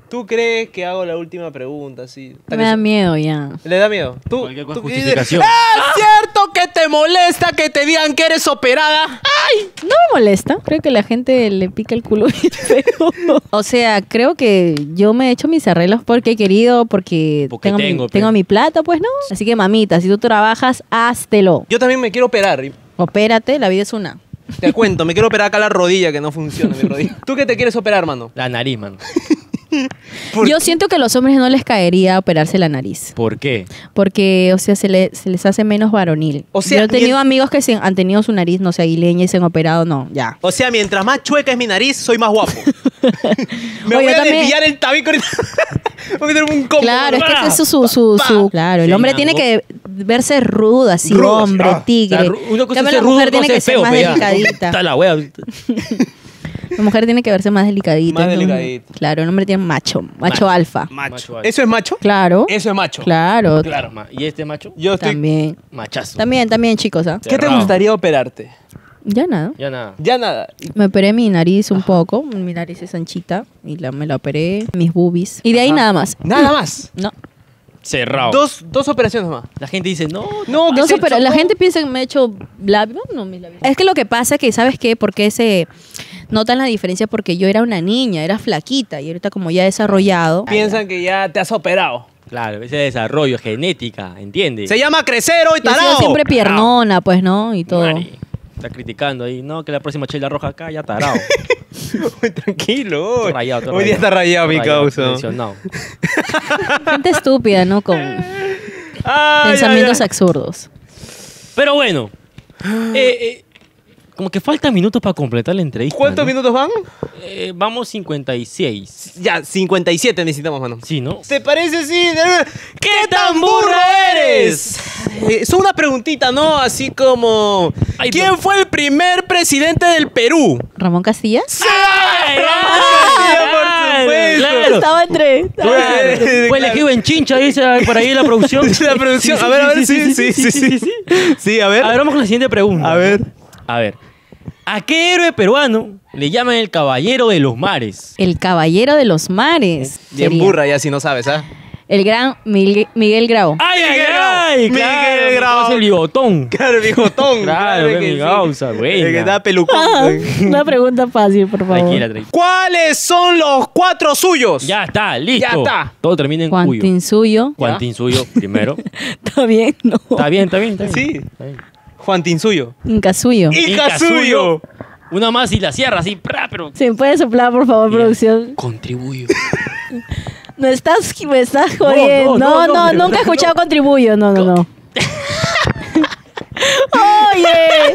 ¿Tú crees que hago la última pregunta? Sí. Me da miedo ya. ¿Le da miedo? ¿Tú? Cualquier cosa, ¿Tú justificación. ¿Es cierto que te molesta que te digan que eres operada? No me molesta. Creo que la gente le pica el culo bien feo. O sea, creo que yo me he hecho mis arreglos porque he querido, porque Porque tengo, tengo mi plata, pues no. Así que mamita, si tú trabajas, háztelo. Yo también me quiero operar. Opérate, la vida es una. Te cuento, me quiero operar acá la rodilla, que no funciona mi rodilla. ¿Tú qué te quieres operar, mano? La nariz, mano. Yo siento que a los hombres no les caería operarse la nariz. ¿Por qué? Porque, o sea, se les hace menos varonil. O sea, yo he tenido amigos que han tenido su nariz, no sé, aguileña y se han operado, no, ya. O sea, mientras más chueca es mi nariz, soy más guapo. Me Oye, voy a también- desviar el tabico ahorita. Voy a meter un combo. Claro, es que ese es Pa. claro, el Sí, hombre algo. tiene que verse rudo, así, Rudo, hombre, ah. tigre. O sea, una cosa En cambio, es la rudo, mujer otra tiene cosa que es ser feo, más pe, ya. delicadita. Está la wea. La mujer tiene que verse más delicadita. Más entonces, delicadita. Claro, el hombre tiene macho alfa. Macho. Macho. ¿Eso es macho? Claro. Eso es macho. Claro. Claro, ¿y este macho? Yo estoy... También. Machazo. También, chicos, ¿ah? ¿Qué te Cerrado. gustaría operarte? Ya nada. Ya nada. Ya nada. Me operé mi nariz un poco. Mi nariz es anchita. Y me la operé. Mis boobies. Y de ahí Ajá. nada más. Nada más. No. Cerrado. Dos operaciones más. La gente dice, no. No, No sé, pero la gente piensa que me he hecho labios. No, mis labios. Es que lo que pasa es que, ¿sabes qué? Porque se notan la diferencia porque yo era una niña, era flaquita. Y ahorita como ya he desarrollado. Piensan que ya te has operado. Claro, ese desarrollo, genética, ¿entiendes? Se llama crecer hoy, Yo he sido tarado. siempre piernona, pues, ¿no? Y todo. Mari, está criticando ahí. No, que la próxima chela roja acá ya tarado. Uy, tranquilo. Hoy, Rayado, todo hoy día está rayado mi Rayado, causa. lesionado. Gente estúpida, ¿no? Con Ay, pensamientos ay, ay. absurdos. Pero bueno, como que faltan minutos para completar la entrevista. ¿Cuántos ¿no? minutos van? Vamos 56. Ya, 57 necesitamos, mano. Sí, ¿no? ¿Te parece así? ¿Qué tan burro eres? Es una preguntita, ¿no? Así como... Ay, ¿Quién no. fue el primer presidente del Perú? ¿Ramón Castilla? ¡Ay, por supuesto! Claro. Estaba entre... Claro. Fue elegido en Chincha, dice por ahí la producción. La producción. A ver, sí. Sí, a ver. A ver, vamos con la siguiente pregunta. A ver. A ver. ¿A qué héroe peruano le llaman el caballero de los mares? El caballero de los mares. Bien sería. burra ya si no sabes, ¿ah? El gran Miguel Grau. ¡Ay, ay, Miguel ay! Grau. Claro, Miguel Grau. el bigotón. Claro, bigotón. Claro, que mi sí. causa, buena. El que da pelucón. Una pregunta fácil, por favor. Tranquila, tranquila. ¿Cuáles son los 4 suyos? Ya está, listo. Ya está. Todo termina en cuyo. Juantín Suyo. Juantín suyo, primero. Está bien, ¿no? Está bien, está bien. Está bien. Sí. Está bien. Juan Tinsuyo. Inca Suyo. Inca Suyo. Una más y la cierra así, pero ¿Se me puede soplar, por favor, producción? contribuyo. Me estás jodiendo. No, nunca he escuchado Contribuyo. No. Oye.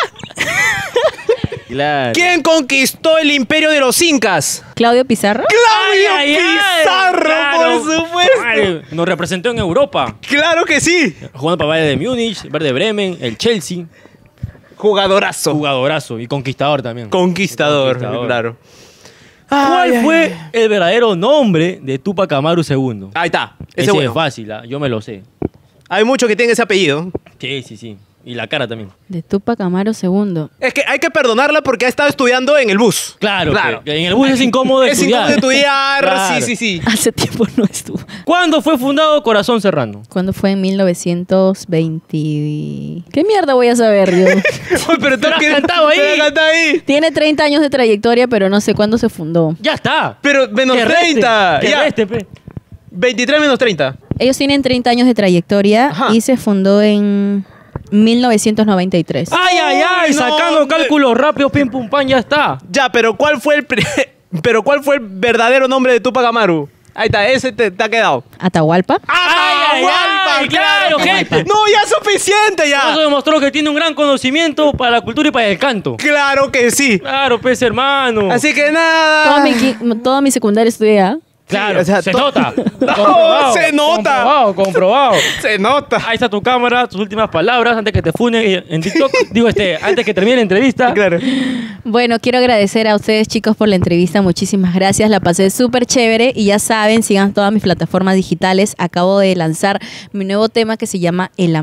Claro. ¿Quién conquistó el imperio de los incas? Claudio Pizarro. ¡Claudio Ay, ay, ay, Pizarro, claro. por supuesto! Ay, nos representó en Europa. ¡Claro que sí! Jugando para Bayern de Múnich, Verde Bremen, el Chelsea. Jugadorazo. Jugadorazo y conquistador también. Conquistador, Conquistador. claro. ¿Cuál Ay, fue ay, ay. el verdadero nombre de Tupac Amaru II? Ahí está. Ese Ese bueno. es fácil, yo me lo sé. Hay muchos que tienen ese apellido. Sí. Y la cara también. De Tupac Amaru II. Es que hay que perdonarla porque ha estado estudiando en el bus. Claro. Que en el bus es incómodo Es estudiar. incómodo estudiar. Claro. Sí. Hace tiempo no estuvo. ¿Cuándo fue fundado Corazón Serrano? ¿Cuándo fue? En 1920. ¿Qué mierda voy a saber yo? Uy, pero tú Pero has quieres- cantado ahí. pero has cantado ahí. Tiene 30 años de trayectoria, pero no sé cuándo se fundó. Ya está. Pero menos Que reste, 30. que Ya. reste, pe. 23 menos 30. Ellos tienen 30 años de trayectoria Ajá. y se fundó en 1993. Ay, No, sacando no. cálculos rápidos, pim pum pan, ya está. Ya, pero ¿cuál fue el verdadero nombre de Tupac Amaru? Ahí está, ese te ha quedado. ¿Atahualpa? Ay, claro, gente. No, ya es suficiente ya. Eso demostró que tiene un gran conocimiento para la cultura y para el canto. Claro que sí. Claro, pues, hermano. Así que nada. Toda mi secundaria estudié. Claro, Sí, o sea, se to- nota. No, se nota. Comprobado. Se nota. Ahí está tu cámara, tus últimas palabras antes que te funen en TikTok. antes que termine la entrevista. Claro. Bueno, quiero agradecer a ustedes, chicos, por la entrevista. Muchísimas gracias. La pasé súper chévere. Y ya saben, sigan todas mis plataformas digitales. Acabo de lanzar mi nuevo tema que se llama El amor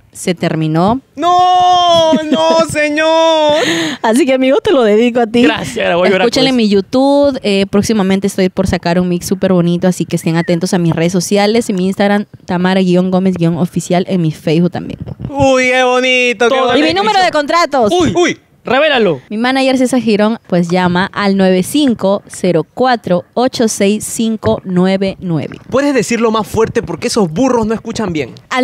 se terminó. No, no, señor. Así que, amigo, te lo dedico a ti. Gracias, voy a llorar Escúchenle en por mi YouTube. Próximamente estoy por sacar un mix súper bonito, así que estén atentos a mis redes sociales. En mi Instagram, Tamara-Gómez-oficial. En mi Facebook también. Uy, qué bonito. Qué Todo. bonito. Y mi número de contratos. Uy, Uy. revélalo. Mi manager César Girón pues llama al 9504-86599. ¿Puedes decirlo más fuerte porque esos burros no escuchan bien? Al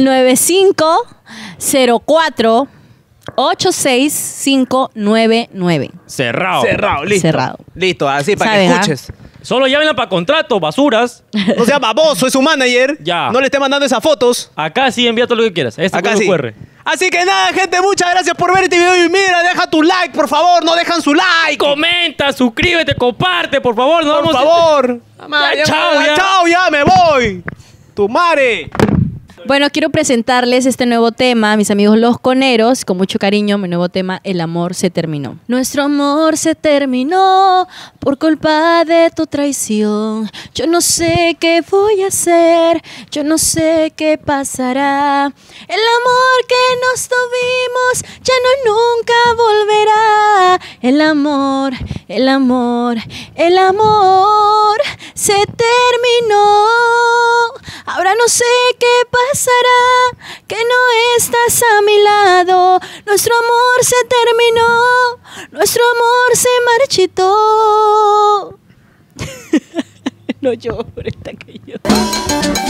9504-86599. Cerrado. Cerrado, listo. Cerrado. Listo, así para ¿Saben, que ah? escuches. Solo llámenla para contrato, basuras. No sea baboso, es su manager. Ya. No le esté mandando esas fotos. Acá sí envía todo lo que quieras. Este Acá código sí. QR. Así que nada, gente, muchas gracias por ver este video. Y mira, deja tu like, por favor. No dejan su like. Comenta, suscríbete, comparte, por favor. No Por vamos favor. Ya, chao, ya. Chao, ya me voy. Tu madre. Bueno, quiero presentarles este nuevo tema, mis amigos los coneros, con mucho cariño, mi nuevo tema, El amor se terminó. Nuestro amor se terminó por culpa de tu traición. Yo no sé qué voy a hacer, yo no sé qué pasará. El amor que nos tuvimos ya no nunca volverá. El amor, el amor, el amor se terminó. Ahora no sé qué pasará, que no estás a mi lado. Nuestro amor se terminó, nuestro amor se marchitó. No llores, está que yo.